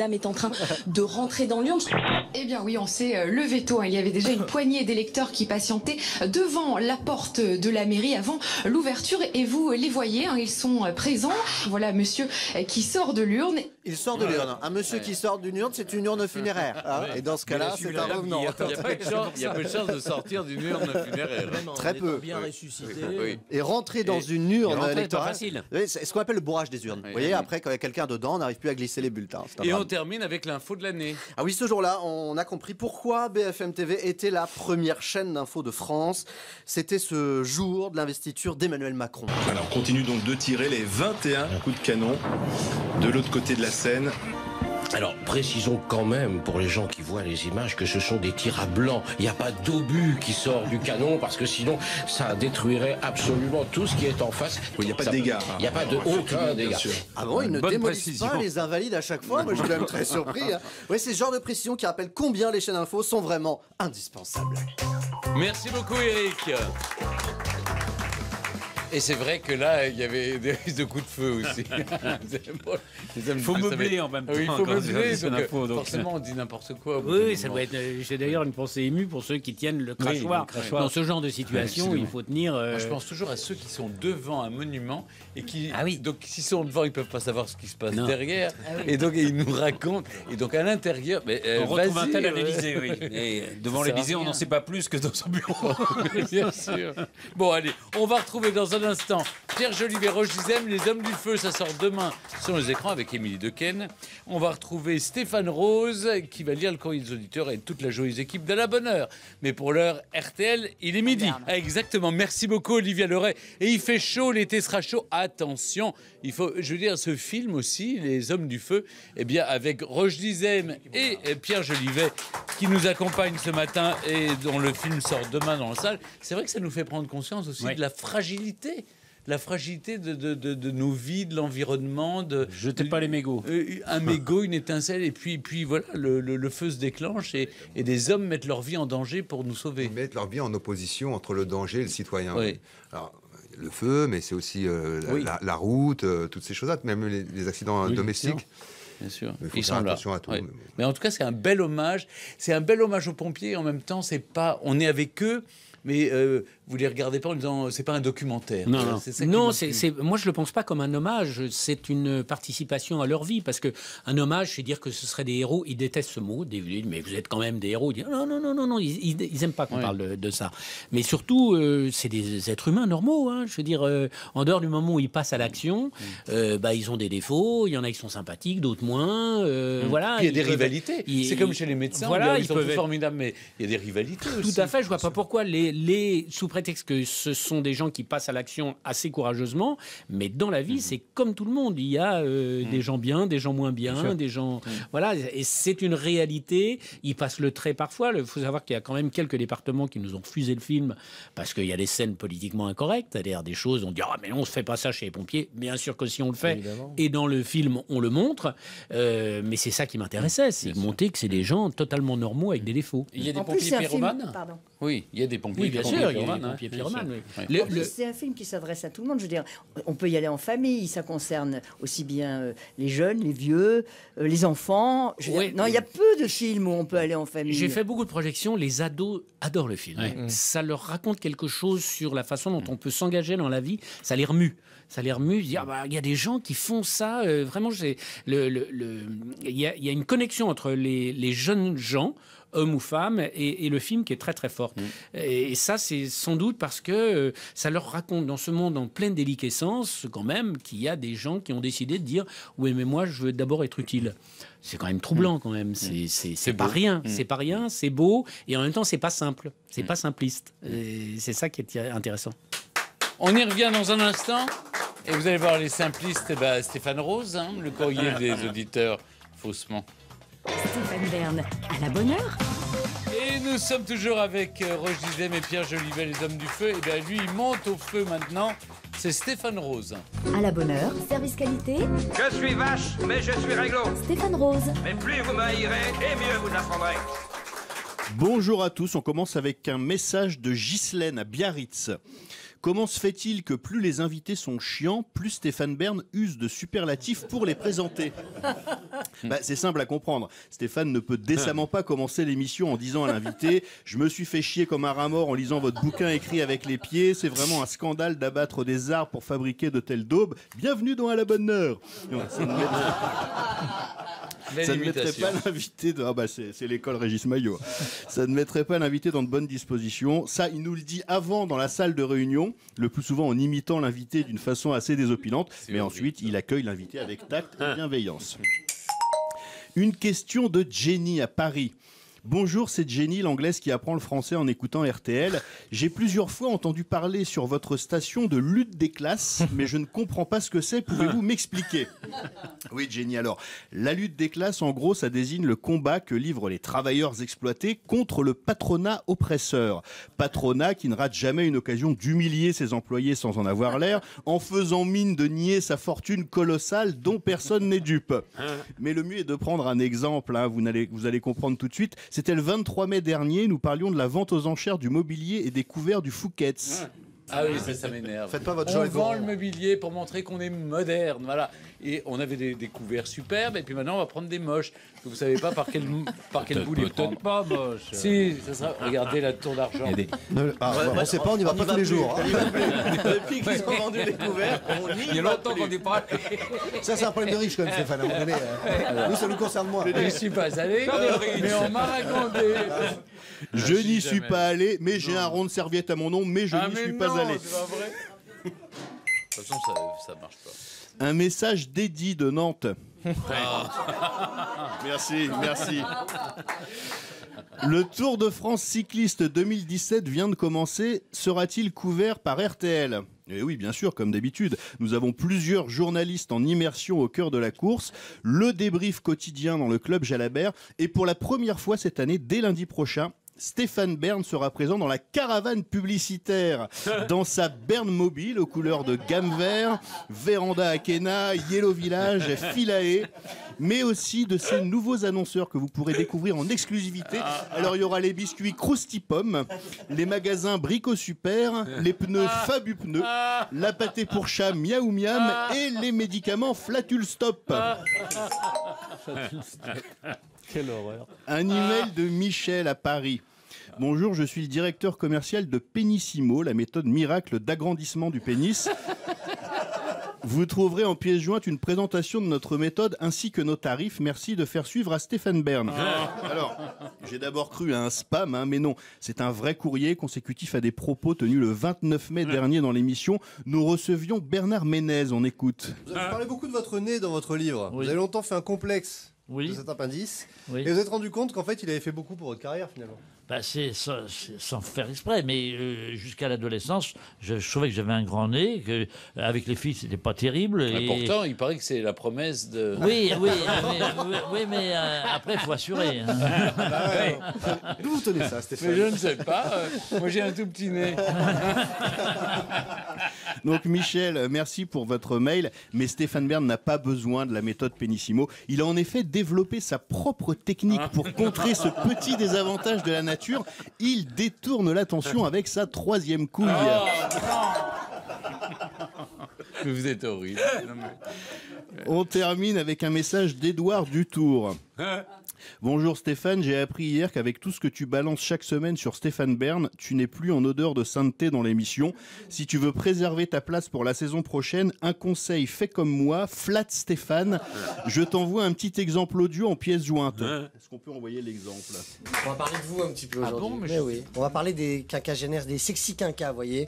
Speaker 19: Eh bien oui, on s'est levé tôt, il y avait déjà une poignée d'électeurs qui patientaient devant la porte de la mairie avant l'ouverture, et vous les voyez, ils sont présents. Voilà, monsieur qui sort de l'urne.
Speaker 10: Il sort de l'urne. Un monsieur qui sort d'une urne, c'est une urne funéraire. Hein. Et dans ce cas-là, c'est un revenant.
Speaker 1: Il y a peu de chance de sortir d'une urne funéraire.
Speaker 10: Très peu.
Speaker 3: Bien ressuscité.
Speaker 1: Oui.
Speaker 10: Et rentrer dans une urne électorale,
Speaker 4: facile.
Speaker 10: c'est ce qu'on appelle le bourrage des urnes. Vous voyez, après, quand il y a quelqu'un dedans, on n'arrive plus à glisser les bulletins.
Speaker 1: Et on termine avec l'info de l'année.
Speaker 10: Ah oui, ce jour-là, on a compris pourquoi BFM TV était la première chaîne d'info de France. C'était ce jour de l'investiture d'Emmanuel Macron.
Speaker 20: Alors, on continue donc de tirer les 21 coups de canon de l'autre côté de la Seine.
Speaker 21: Alors, précisons quand même, pour les gens qui voient les images, que ce sont des tirs à blanc. Il n'y a pas d'obus qui sort du canon, parce que sinon, ça détruirait absolument tout ce qui est en face.
Speaker 20: Il n'y a pas de dégâts.
Speaker 21: Il n'y a pas de aucun dégât.
Speaker 10: Ah bon, ils ne démolissent pas les invalides à chaque fois. Moi, je suis quand même très surpris. Hein. Oui, c'est ce genre de précision qui rappelle combien les chaînes info sont vraiment indispensables.
Speaker 1: Merci beaucoup, Eric. Et c'est vrai que là, il y avait des risques de coups de feu aussi.
Speaker 4: Il faut meubler en même temps.
Speaker 1: Oui, il faut meubler.
Speaker 4: Donc,
Speaker 1: forcément, on dit n'importe quoi.
Speaker 4: Oui, ça doit être. J'ai d'ailleurs une pensée émue pour ceux qui tiennent le crachoir. Dans ce genre de situation, il faut tenir.
Speaker 1: Moi, je pense toujours à ceux qui sont devant un monument et qui. Ah oui. Donc, s'ils sont devant, ils peuvent pas savoir ce qui se passe derrière. Ah oui. Et donc, ils nous racontent. Et donc, à l'intérieur,
Speaker 7: on retrouve un tel à l'Élysée, oui. Et devant l'Élysée, on n'en sait pas plus que dans son bureau.
Speaker 1: Bien sûr. Bon, allez, on va retrouver dans un instant Pierre Jolivet, Roche Dizem, Les Hommes du Feu, ça sort demain sur les écrans avec Émilie Dequesne. On va retrouver Stéphane Rose qui va lire le courrier des auditeurs et toute la joyeuse équipe de La Bonne Heure. Mais pour l'heure, RTL, il est midi. Ah, exactement, merci beaucoup Olivia Leray. Et il fait chaud, l'été sera chaud. Attention, il faut, je veux dire, ce film aussi, Les Hommes du Feu, eh bien avec Roche Dizem et Pierre Jolivet qui nous accompagnent ce matin et dont le film sort demain dans la salle. C'est vrai que ça nous fait prendre conscience aussi de la fragilité. La fragilité de nos vies, de l'environnement.
Speaker 4: Jetez pas les mégots.
Speaker 1: Un mégot, une étincelle, et puis voilà, le feu se déclenche et des hommes mettent leur vie en danger pour nous sauver.
Speaker 5: Ils mettent leur vie en opposition entre le danger et le citoyen.
Speaker 1: Oui.
Speaker 5: Alors, le feu, mais c'est aussi la route, toutes ces choses-là, même les accidents domestiques.
Speaker 1: Bien sûr.
Speaker 5: Il faut
Speaker 1: Ils
Speaker 5: faire
Speaker 1: sont
Speaker 5: attention
Speaker 1: là.
Speaker 5: à tout.
Speaker 1: Ouais. Mais en tout cas, c'est un bel hommage. C'est un bel hommage aux pompiers. En même temps, c'est pas. On est avec eux. mais vous les regardez pas en disant c'est pas un documentaire.
Speaker 4: Non,
Speaker 1: C'est ça qui
Speaker 4: non,
Speaker 1: m'a
Speaker 4: c'est,
Speaker 1: plu.
Speaker 4: moi je le pense pas comme un hommage, c'est une participation à leur vie, parce que un hommage, c'est dire que ce seraient des héros. Ils détestent ce mot, mais vous êtes quand même des héros. Ils disent, non, ils aiment pas qu'on parle de ça. Mais surtout, c'est des êtres humains normaux. Hein, je veux dire, en dehors du moment où ils passent à l'action, ils ont des défauts. Il y en a qui sont sympathiques, d'autres moins. Voilà.
Speaker 1: Puis il y a des rivalités. C'est comme chez les médecins.
Speaker 4: Voilà,
Speaker 1: ils sont tous formidables, mais il y a des rivalités aussi.
Speaker 4: Tout à fait. Je vois pas pourquoi sous prétexte que ce sont des gens qui passent à l'action assez courageusement, mais dans la vie, c'est comme tout le monde. Il y a des gens bien, des gens moins bien, des gens. Voilà, et c'est une réalité. Ils passent le trait parfois. Il faut savoir qu'il y a quand même quelques départements qui nous ont refusé le film parce qu'il y a des scènes politiquement incorrectes, c'est-à-dire des choses. On dit mais non, on se fait pas ça chez les pompiers. Bien sûr que si on le fait, évidemment. Et dans le film on le montre. Mais c'est ça qui m'intéressait, c'est de montrer que c'est des gens totalement normaux avec des défauts.
Speaker 1: Il y a des pompiers pyromanes. Oui, il y a des pompiers.
Speaker 4: Oui, bien sûr, il y a des pompiers pyromanes.
Speaker 2: C'est un film qui s'adresse à tout le monde. Je veux dire, on peut y aller en famille. Ça concerne aussi bien les jeunes, les vieux, les enfants. Non, il y a peu de films où on peut aller en famille.
Speaker 4: J'ai fait beaucoup de projections. Les ados adorent le film. Ça leur raconte quelque chose sur la façon dont on peut s'engager dans la vie. Ça les remue. Ça les remue. Dire, il y a des gens qui font ça. Vraiment, il y a une connexion entre les jeunes gens, hommes ou femmes, et le film qui est très très forte. Et ça, c'est sans doute parce que ça leur raconte dans ce monde en pleine déliquescence, quand même, qu'il y a des gens qui ont décidé de dire oui, mais moi, je veux d'abord être utile. C'est quand même troublant, quand même. C'est pas rien. C'est pas rien. C'est beau, et en même temps, c'est pas simple. C'est pas simpliste. Et c'est ça qui est intéressant.
Speaker 1: On y revient dans un instant. Et vous allez voir les simplistes, Stéphane Rose, le courrier des auditeurs, faussement.
Speaker 6: Stéphane Bern, à la bonne heure.
Speaker 1: Et nous sommes toujours avec Roche Dizem et Pierre Jolivet, les hommes du feu. Et bien lui, il monte au feu maintenant. C'est Stéphane Rose.
Speaker 6: À la bonne heure, service qualité.
Speaker 22: Je suis vache, mais je suis réglo.
Speaker 6: Stéphane Rose.
Speaker 22: Mais plus vous m'haïrez, et mieux vous l'apprendrez.
Speaker 23: Bonjour à tous, on commence avec un message de Ghislaine à Biarritz. Comment se fait-il que plus les invités sont chiants, plus Stéphane Bern use de superlatifs pour les présenter ? C'est simple à comprendre. Stéphane ne peut décemment pas commencer l'émission en disant à l'invité « Je me suis fait chier comme un rat mort en lisant votre bouquin écrit avec les pieds. C'est vraiment un scandale d'abattre des arbres pour fabriquer de telles daubes. Bienvenue dans À la bonne heure !» Ça ne mettrait pas l'invité de... c'est l'école Régis Maillot. Ça ne mettrait pas l'invité dans de bonnes dispositions. Ça, il nous le dit avant dans la salle de réunion, le plus souvent en imitant l'invité d'une façon assez désopilante. Mais ensuite, il accueille l'invité avec tact et bienveillance. Une question de Jenny à Paris. Bonjour, c'est Jenny, l'anglaise qui apprend le français en écoutant RTL. J'ai plusieurs fois entendu parler sur votre station de lutte des classes, mais je ne comprends pas ce que c'est. Pouvez-vous m'expliquer ? Oui, Jenny, alors, la lutte des classes, en gros, ça désigne le combat que livrent les travailleurs exploités contre le patronat oppresseur. Patronat qui ne rate jamais une occasion d'humilier ses employés sans en avoir l'air, en faisant mine de nier sa fortune colossale dont personne n'est dupe. Mais le mieux est de prendre un exemple, vous allez comprendre tout de suite. C'était le 23 mai dernier, nous parlions de la vente aux enchères du mobilier et des couverts du Fouquet's.
Speaker 1: Ah oui, ça m'énerve.
Speaker 10: Faites pas votre
Speaker 1: On
Speaker 10: jeu.
Speaker 1: vend le mobilier pour montrer qu'on est moderne, voilà. Et on avait des couverts superbes, et puis maintenant on va prendre des moches. Vous savez pas par quel bout les prendre.
Speaker 7: Peut-être pas moche.
Speaker 1: Si, ça sera. Regardez la tour d'argent.
Speaker 10: On sait pas, on n'y va pas tous les jours.
Speaker 3: Depuis qu'ils ont vendu les couverts,
Speaker 7: il y a longtemps qu'on n'est pas.
Speaker 10: Ça, c'est un problème de riche quand même, Stéphane. À un moment donné, nous, ça nous concerne moins.
Speaker 1: Je n'y suis pas allé, mais on m'a raconté.
Speaker 23: Je n'y suis pas allé, mais j'ai un rond de serviette à mon nom, mais je n'y suis pas allé.
Speaker 1: C'est pas vrai. De toute façon, ça marche pas.
Speaker 23: Un message d'Eddie de Nantes. Merci. Le Tour de France cycliste 2017 vient de commencer. Sera-t-il couvert par RTL ? Et oui, bien sûr, comme d'habitude, nous avons plusieurs journalistes en immersion au cœur de la course, le débrief quotidien dans le club Jalabert, et pour la première fois cette année, dès lundi prochain, Stéphane Bern sera présent dans la caravane publicitaire, dans sa Bern mobile aux couleurs de gamme vert, Véranda Akena, Yellow Village, Philae, mais aussi de ces nouveaux annonceurs que vous pourrez découvrir en exclusivité. Alors il y aura les biscuits Krusty Pomme, les magasins Brico Super, les pneus Fabu Pneus, la pâtée pour chat Miaou Miam et les médicaments Flatul Stop.
Speaker 1: Quelle horreur.
Speaker 23: Un email de Michel à Paris. Bonjour, je suis le directeur commercial de Pénissimo, la méthode miracle d'agrandissement du pénis. Vous trouverez en pièce jointe une présentation de notre méthode ainsi que nos tarifs. Merci de faire suivre à Stéphane Bern. Alors, j'ai d'abord cru à un spam, hein, mais non. C'est un vrai courrier consécutif à des propos tenus le 29 mai dernier dans l'émission. Nous recevions Bernard Ménez. On écoute.
Speaker 8: Vous parlez beaucoup de votre nez dans votre livre.
Speaker 9: Oui.
Speaker 8: Vous avez longtemps fait un complexe
Speaker 9: Oui.
Speaker 8: de cet appendice.
Speaker 9: Oui.
Speaker 8: Et vous êtes rendu compte qu'en fait, il avait fait beaucoup pour votre carrière finalement.
Speaker 9: Bah, c'est sans faire exprès, mais jusqu'à l'adolescence, je trouvais que j'avais un grand nez, que avec les filles, c'était pas terrible.
Speaker 1: Et pourtant, il paraît que c'est la promesse de...
Speaker 9: Oui, mais après, il faut assurer. Hein.
Speaker 8: D'où vous tenez ça, Stéphane?
Speaker 1: Mais je ne sais pas. Moi, j'ai un tout petit nez.
Speaker 23: Donc Michel, merci pour votre mail, mais Stéphane Bern n'a pas besoin de la méthode Pénissimo. Il a en effet développé sa propre technique pour contrer ce petit désavantage de la nature. Il détourne l'attention avec sa troisième couille.
Speaker 1: Mais vous êtes horrible.
Speaker 23: On termine avec un message d'Édouard Dutour. Bonjour Stéphane, j'ai appris hier qu'avec tout ce que tu balances chaque semaine sur Stéphane Bern, tu n'es plus en odeur de sainteté dans l'émission. Si tu veux préserver ta place pour la saison prochaine, un conseil, fais comme moi, flatte Stéphane. Je t'envoie un petit exemple audio en pièce jointe. Est-ce qu'on peut envoyer l'exemple?
Speaker 8: On va parler de vous un petit peu aujourd'hui.
Speaker 9: bon,
Speaker 8: Mais oui. On va parler des quinquagénaires, des sexy quinquas, vous voyez.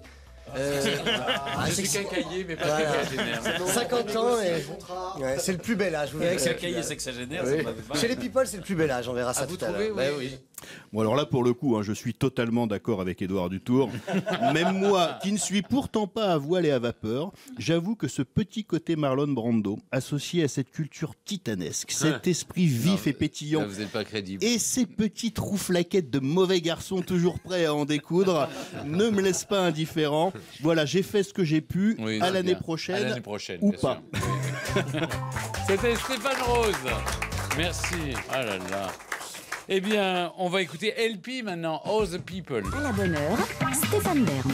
Speaker 1: Je suis quincaillé, mais pas quinquagénaire.
Speaker 8: 50 ans et c'est le plus bel âge. Vous verrez.
Speaker 7: Quincaillé, sexagénaire,
Speaker 8: Oui.
Speaker 7: ça m'avait pas.
Speaker 8: Chez les people, c'est le plus bel âge. On verra ça tout à l'heure.
Speaker 1: Oui.
Speaker 23: Bon alors là pour le coup, je suis totalement d'accord avec Édouard Dutour. Même moi, qui ne suis pourtant pas à voile et à vapeur, j'avoue que ce petit côté Marlon Brando, associé à cette culture titanesque, cet esprit vif et pétillant,
Speaker 1: Vous n'êtes pas crédible.
Speaker 23: et ces petites rouflaquettes de mauvais garçons toujours prêts à en découdre, ne me laissent pas indifférent. Voilà, j'ai fait ce que j'ai pu.
Speaker 1: Oui,
Speaker 23: à
Speaker 1: c'est
Speaker 23: l'année
Speaker 1: bien.
Speaker 23: prochaine,
Speaker 1: À l'année prochaine,
Speaker 23: ou
Speaker 1: bien
Speaker 23: pas.
Speaker 1: sûr. C'était Stéphane Rose. Merci. Ah là là. Eh bien, on va écouter LP maintenant, All the People.
Speaker 6: À la bonne heure, Stéphane Bern.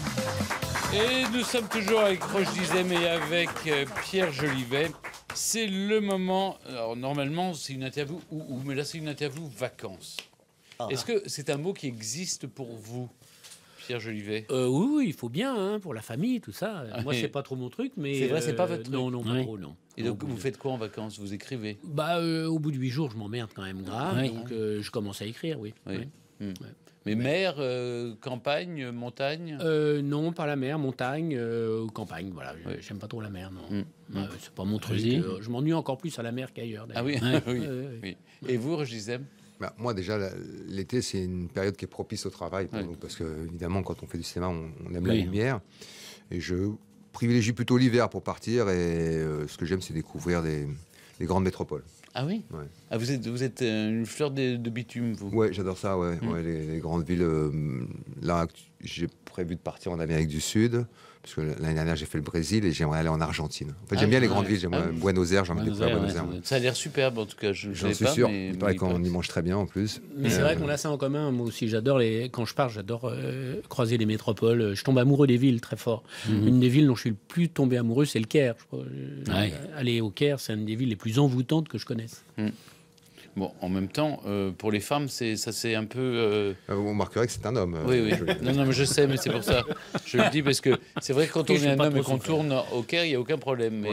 Speaker 1: Et nous sommes toujours avec Roche Dizem et avec Pierre Jolivet. C'est le moment. Alors, normalement, c'est une interview mais là, c'est une interview vacances. Est-ce que c'est un mot qui existe pour vous, Pierre Jolivet?
Speaker 4: Oui, il faut bien, hein, pour la famille, tout ça. Moi,
Speaker 1: oui.
Speaker 4: c'est pas trop mon truc, mais...
Speaker 1: C'est vrai, c'est pas votre truc.
Speaker 4: Non, pas
Speaker 1: Oui.
Speaker 4: trop, non.
Speaker 1: Et donc, vous faites quoi en vacances? Vous écrivez?
Speaker 4: Au bout de 8 jours, je m'emmerde quand même grave,
Speaker 1: Oui.
Speaker 4: donc je commence à écrire, oui.
Speaker 1: Oui.
Speaker 4: Oui.
Speaker 1: Hmm. Mais mer, campagne, montagne?
Speaker 4: Non, pas la mer, montagne, campagne, voilà. J'aime pas trop la mer, non. C'est pas mon truc.
Speaker 1: Vas-y.
Speaker 4: Je m'ennuie encore plus à la mer qu'ailleurs.
Speaker 1: Ah oui,
Speaker 4: d'ailleurs.
Speaker 1: oui. Et vous, Roche Dizem?
Speaker 5: Moi, déjà, l'été, c'est une période qui est propice au travail pour nous, parce que, évidemment, quand on fait du cinéma, on aime la lumière. Et je privilégie plutôt l'hiver pour partir. Et ce que j'aime, c'est découvrir des grandes métropoles.
Speaker 1: Ah oui?
Speaker 5: Ouais.
Speaker 1: Ah, vous êtes une fleur de bitume, vous?
Speaker 5: Ouais, j'adore ça, ouais. Ouais, les grandes villes. Là, j'ai prévu de partir en Amérique du Sud, parce que l'année dernière, j'ai fait le Brésil et j'aimerais aller en Argentine. En fait, j'aime bien les grandes villes. J'aime Buenos Aires, j'ai envie de découvrir Buenos Aires.
Speaker 1: Ça a l'air superbe, en tout cas. Je
Speaker 5: J'en
Speaker 1: sais
Speaker 5: suis
Speaker 1: pas,
Speaker 5: sûr.
Speaker 1: mais
Speaker 5: Il paraît qu'on y mange très bien, en plus.
Speaker 4: Mais c'est vrai qu'on a ça en commun. Moi aussi, j'adore quand je pars, j'adore croiser les métropoles. Je tombe amoureux des villes très fort. Une des villes dont je suis le plus tombé amoureux, c'est le Caire. Je crois. Aller au Caire, c'est une des villes les plus envoûtantes que je connaisse.
Speaker 1: Bon, en même temps, pour les femmes, c'est un peu...
Speaker 5: Vous remarquerez que c'est un homme.
Speaker 1: Oui. Non, mais je sais, mais c'est pour ça. Je le dis parce que c'est vrai que quand on est un homme et qu'on tourne au Caire, il n'y a aucun problème. Mais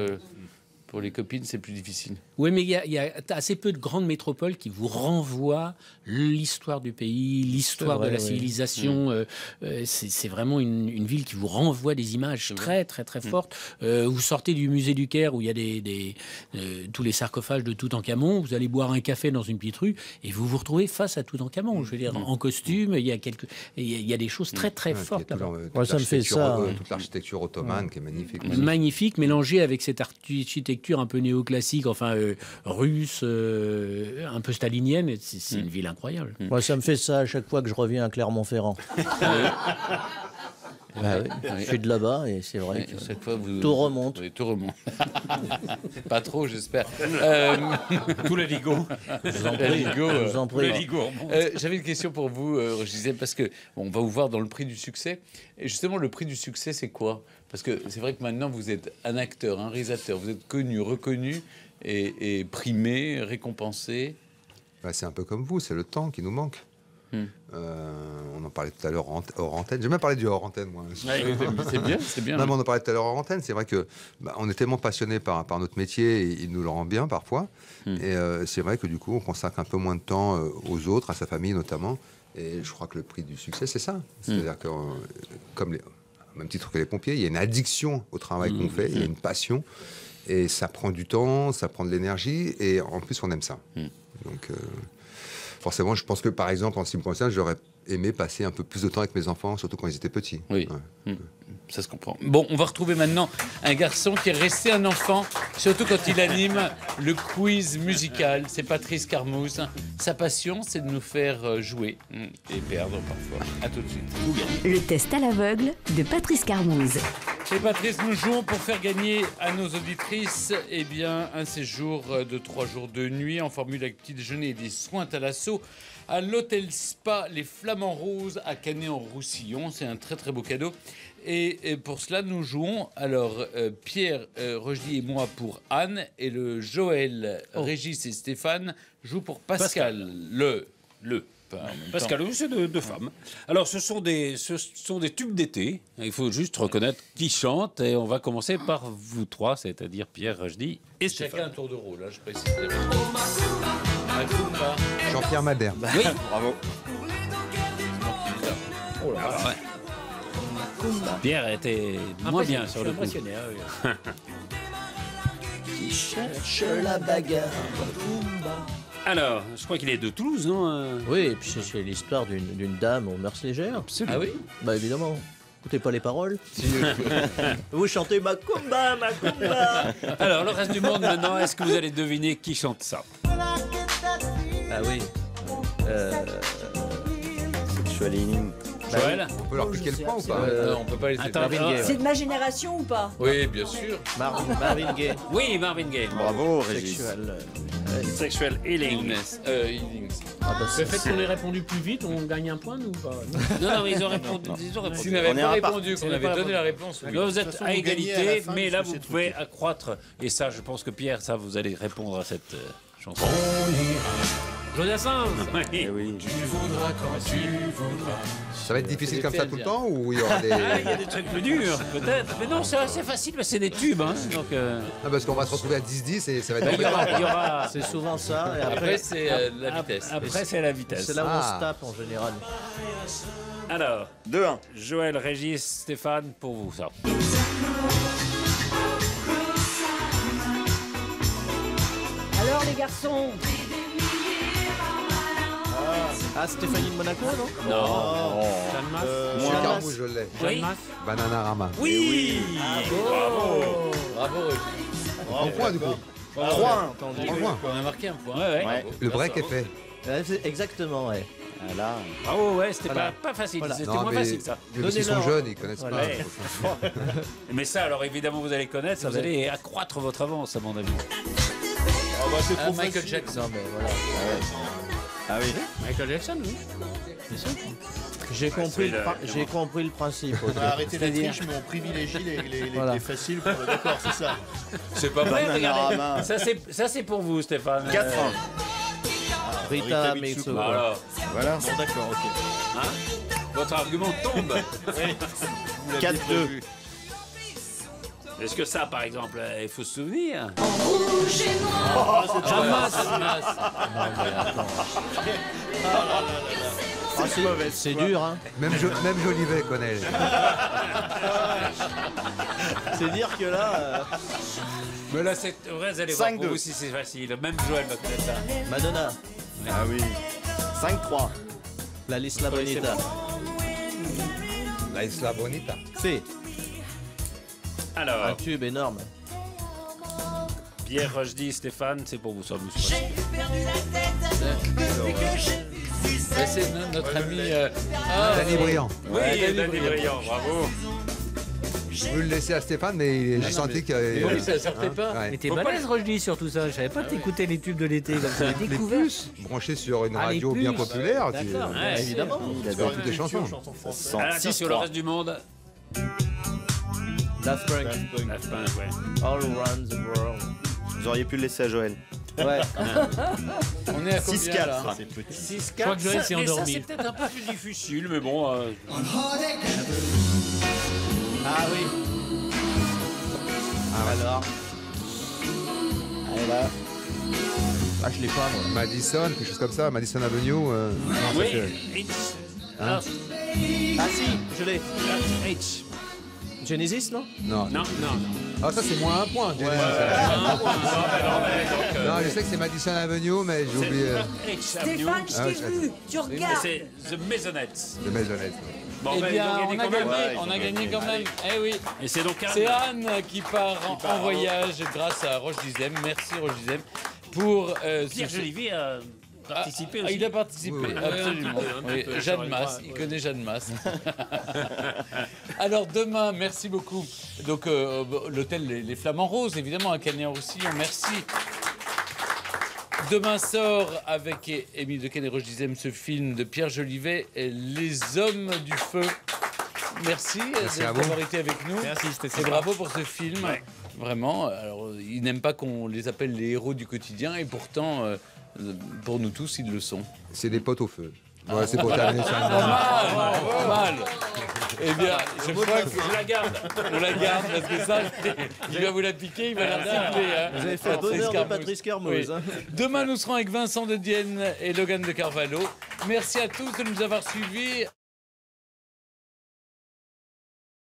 Speaker 1: pour les copines, c'est plus difficile.
Speaker 4: Oui, mais il y a assez peu de grandes métropoles qui vous renvoient l'histoire du pays, l'histoire de la civilisation. C'est vraiment une ville qui vous renvoie des images très, très, très fortes. Vous sortez du musée du Caire où il y a tous les sarcophages de Toutankhamon. Vous allez boire un café dans une petite rue et vous vous retrouvez face à Toutankhamon. Je veux dire, en costume, il y a des choses très, très fortes là-bas.
Speaker 23: Ça me fait ça.
Speaker 5: Toute l'architecture ottomane qui est magnifique.
Speaker 4: Magnifique, mélangée avec cette architecture un peu néoclassique, enfin russe, un peu stalinienne. C'est une ville incroyable.
Speaker 3: Moi, ça me fait ça à chaque fois que je reviens à Clermont-Ferrand. Je suis de là-bas et c'est vrai que
Speaker 1: chaque fois,
Speaker 3: tout remonte.
Speaker 1: Oui, tout remonte. Pas trop, j'espère. Tout la Ligo.
Speaker 3: Je vous en prie.
Speaker 1: J'avais une question pour vous, Roche Dizem, parce que on va vous voir dans le prix du succès. Et justement, le prix du succès, c'est quoi? Parce que c'est vrai que maintenant, vous êtes un acteur, un réalisateur. Vous êtes connu, reconnu et primé, récompensé.
Speaker 5: C'est un peu comme vous, c'est le temps qui nous manque. On en parlait tout à l'heure hors antenne. J'ai même parlé du hors antenne, moi.
Speaker 1: C'est bien, c'est bien.
Speaker 5: Non, mais on en parlait tout à l'heure hors antenne. C'est vrai que on est tellement passionné par notre métier et il nous le rend bien parfois. Et c'est vrai que du coup, on consacre un peu moins de temps aux autres, à sa famille notamment. Et je crois que le prix du succès, c'est ça. C'est-à-dire que, comme au même titre que les pompiers, il y a une addiction au travail qu'on fait, il y a une passion. Et ça prend du temps, ça prend de l'énergie, et en plus, on aime ça. Donc, forcément, je pense que, par exemple, en ce qui me concerne, j'aurais aimé passer un peu plus de temps avec mes enfants, surtout quand ils étaient petits.
Speaker 1: Oui, ça se comprend. Bon, on va retrouver maintenant un garçon qui est resté un enfant, surtout quand il anime le quiz musical. C'est Patrice Carmouze. Sa passion, c'est de nous faire jouer et perdre parfois. À tout de suite.
Speaker 6: Le test à l'aveugle de Patrice Carmouze.
Speaker 1: Et Patrice, nous jouons pour faire gagner à nos auditrices un séjour de 3 jours de nuit en formule avec petit déjeuner et des soins Thalasso à l'hôtel Spa Les Flamants Roses à Canet-en-Roussillon. C'est un très très beau cadeau. Et pour cela, nous jouons Pierre Rochdy et moi pour Anne et le Joël, Régis et Stéphane jouent pour Pascal.
Speaker 7: Pascal, c'est deux femmes. Alors, ce sont des tubes d'été. Il faut juste reconnaître qui chante. Et on va commencer par vous trois, c'est-à-dire Pierre Rochdy et Stéphane.
Speaker 1: Chacun un tour de rôle, je précise.
Speaker 5: Jean-Pierre Madère.
Speaker 7: Oui,
Speaker 16: bravo.
Speaker 7: Oh là là. Pierre était moins bien sur le coup.
Speaker 3: Qui cherche la bagarre.
Speaker 7: Alors, je crois qu'il est de Toulouse, non
Speaker 3: Oui, et puis c'est l'histoire d'une dame aux mœurs légères.
Speaker 7: Absolument.
Speaker 1: Ah oui.
Speaker 3: Bah évidemment. Écoutez pas les paroles. Vous chantez Macumba, Macumba.
Speaker 7: Alors, le reste du monde maintenant, est-ce que vous allez deviner qui chante ça?
Speaker 3: Ah oui.
Speaker 10: Sexual Healing.
Speaker 7: Joël,
Speaker 5: on peut leur piquer le point ou pas?
Speaker 1: Non, on peut pas laisser.
Speaker 2: C'est de ma génération ou pas?
Speaker 1: Oui, bien sûr.
Speaker 3: Marvin Gaye.
Speaker 7: Oui, Marvin Gaye.
Speaker 10: Bravo, Régis.
Speaker 7: Sexual Healing.
Speaker 4: Le fait qu'on ait répondu plus vite, on gagne un point, nous ou pas?
Speaker 7: Non, mais ils ont répondu.
Speaker 1: S'ils n'avaient pas répondu, qu'on avait donné la réponse.
Speaker 7: Là, vous êtes à égalité, mais là, vous pouvez accroître. Et ça, je pense que Pierre, ça, vous allez répondre à cette chanson. Jodassin.
Speaker 10: Oui.
Speaker 1: Tu voudras quand tu voudras.
Speaker 5: Ça va être difficile comme ça tout le temps ou il y aura des...
Speaker 7: Il y a des trucs plus durs, peut-être. Mais non, c'est assez facile, mais c'est des tubes. Hein, donc,
Speaker 5: Ah, parce qu'on va se retrouver à 10-10 et ça va être...
Speaker 7: il y aura...
Speaker 3: C'est souvent ça. Et
Speaker 1: Après, c'est la vitesse.
Speaker 7: Après, c'est la vitesse.
Speaker 3: C'est là où on se tape en général.
Speaker 7: Alors,
Speaker 10: 2-1.
Speaker 7: Joël, Régis, Stéphane, pour vous, ça.
Speaker 2: Alors les garçons,
Speaker 3: Ah, Stéphanie de Monaco, non?
Speaker 7: Non.
Speaker 5: Moi, Carmouze, je l'ai.
Speaker 7: Oui.
Speaker 5: Bananarama.
Speaker 7: Oui.
Speaker 1: Bravo. Bravo.
Speaker 5: En point, du coup.
Speaker 10: 3-1.
Speaker 5: En point.
Speaker 1: On a marqué un point.
Speaker 7: Ouais.
Speaker 5: Le break est fait.
Speaker 3: Exactement, ouais.
Speaker 10: Voilà.
Speaker 7: Bravo, ouais, c'était
Speaker 3: Voilà.
Speaker 7: pas facile.
Speaker 3: Voilà.
Speaker 7: C'était
Speaker 5: Non,
Speaker 7: moins
Speaker 5: mais
Speaker 7: facile, ça.
Speaker 5: ils sont jeunes, ils connaissent
Speaker 3: Voilà.
Speaker 5: pas.
Speaker 7: Mais ça, alors évidemment, vous allez connaître, vous allez accroître votre avance, à mon avis.
Speaker 1: Michael Jackson.
Speaker 3: Mais voilà.
Speaker 10: Ah oui.
Speaker 4: Michael Jackson, oui.
Speaker 3: J'ai compris le principe.
Speaker 23: On va arrêter la triche, mais on privilégie les faciles. D'accord, c'est ça.
Speaker 7: C'est pas vrai, regardez. Ça, c'est pour vous, Stéphane.
Speaker 10: 4-1.
Speaker 3: Rita Mitsuko.
Speaker 7: Voilà.
Speaker 10: Voilà.
Speaker 23: Bon, d'accord, ok.
Speaker 7: Hein, votre argument tombe.
Speaker 10: 4-2.
Speaker 7: Est-ce que ça, par exemple, il faut se souvenir?
Speaker 18: Rouge et noir.
Speaker 3: C'est dur, hein.
Speaker 5: Même Jolivet connaît.
Speaker 3: C'est dire que là.
Speaker 7: Mais là, vous allez voir
Speaker 10: 5-2.
Speaker 7: pour vous si c'est facile. Même Joël va connaître ça.
Speaker 3: Madonna.
Speaker 10: Ah oui. 5-3.
Speaker 3: La Lisla Bonita.
Speaker 5: La Isla Bonita.
Speaker 3: C'est un
Speaker 7: Alors,
Speaker 3: tube énorme.
Speaker 7: Pierre Rochdy, Stéphane, c'est pour vous, ça vous.
Speaker 1: C'est notre ami
Speaker 5: Danny Briand.
Speaker 7: Oui, Danny Briand, bravo.
Speaker 5: Je voulais le laisser à Stéphane, mais j'ai senti qu'il
Speaker 1: Oui, ça sortait pas.
Speaker 5: Ouais.
Speaker 4: Mais t'es balèze, Rochdy, sur tout ça. Je savais pas que t'écoutais les tubes de l'été comme ça.
Speaker 5: Les puces branchées sur une radio bien populaire.
Speaker 3: D'accord,
Speaker 7: Ouais,
Speaker 3: évidemment.
Speaker 5: Tu vois toutes les chansons.
Speaker 7: Alors, attention, le reste du monde.
Speaker 3: Daft Punk.
Speaker 7: Daft Punk, ouais.
Speaker 3: All around the world.
Speaker 10: Vous auriez pu le laisser à Joël.
Speaker 3: Ouais.
Speaker 1: On est à combien là
Speaker 4: 6-4. Je crois que Joël s'est
Speaker 7: Mais ça,
Speaker 4: endormi.
Speaker 7: c'est peut-être un peu plus difficile, mais bon.
Speaker 3: Ah oui. Alors. Allez là. Ah, je l'ai pas, moi.
Speaker 5: Madison, quelque chose comme ça, Madison Avenue. Non, ça,
Speaker 7: Oui,
Speaker 5: c'est-
Speaker 7: it's-
Speaker 5: Hein
Speaker 3: Ah si, je l'ai. H. Genesis, non?
Speaker 5: Non.
Speaker 7: Non.
Speaker 5: Ah, ça, c'est moins un point. Genesis. Non, je sais que c'est Madison Avenue, mais j'ai oublié.
Speaker 2: Stéphane, je
Speaker 5: Ah,
Speaker 2: t'ai
Speaker 5: je-
Speaker 2: vu, tu regardes.
Speaker 7: C'est The Maisonettes.
Speaker 5: De Maisonnette.
Speaker 7: Bon,
Speaker 1: Eh
Speaker 7: ben,
Speaker 1: bien,
Speaker 7: ils ont
Speaker 1: on a
Speaker 7: gagné quand même.
Speaker 1: gagné, on a gagné quand même. Eh oui.
Speaker 7: Et c'est donc
Speaker 1: C'est Anne qui part en voyage grâce à Roche Dizem. Merci Roche Dizem pour
Speaker 7: Pierre Jolivet a participé aussi.
Speaker 1: Il a participé,
Speaker 7: Oui, oui.
Speaker 1: absolument.
Speaker 7: Un petit
Speaker 1: Oui,
Speaker 7: peu,
Speaker 1: Jeanne
Speaker 7: j'aurais
Speaker 1: Masse,
Speaker 7: le
Speaker 1: il
Speaker 7: droit,
Speaker 1: connaît Jeanne Masse. Alors demain, merci beaucoup. Donc l'hôtel les Flamants Roses, évidemment, à Canet-en-Roussillon. Merci. Demain sort avec Émile Dequesne et Roche Dizem ce film de Pierre Jolivet, Les Hommes du Feu. Merci
Speaker 5: à vous.
Speaker 1: d'avoir été avec nous.
Speaker 4: Merci, c'était
Speaker 1: Et
Speaker 4: sympa.
Speaker 1: bravo pour ce film. Vraiment. Alors, ils n'aiment pas qu'on les appelle les héros du quotidien, et pourtant, pour nous tous, ils le sont.
Speaker 5: C'est des potes au feu. Voilà, c'est pour terminer sur une
Speaker 1: Pas mal. Eh bien, je crois que
Speaker 7: Je la garde.
Speaker 1: on la garde parce que ça, il va vous la piquer, il va la recycler. Hein.
Speaker 3: Vous avez fait un bonheur de Patrice Carmouze. Hein.
Speaker 1: Demain, nous serons avec Vincent de Dienne et Logan de Carvalho. Merci à tous de nous avoir suivis.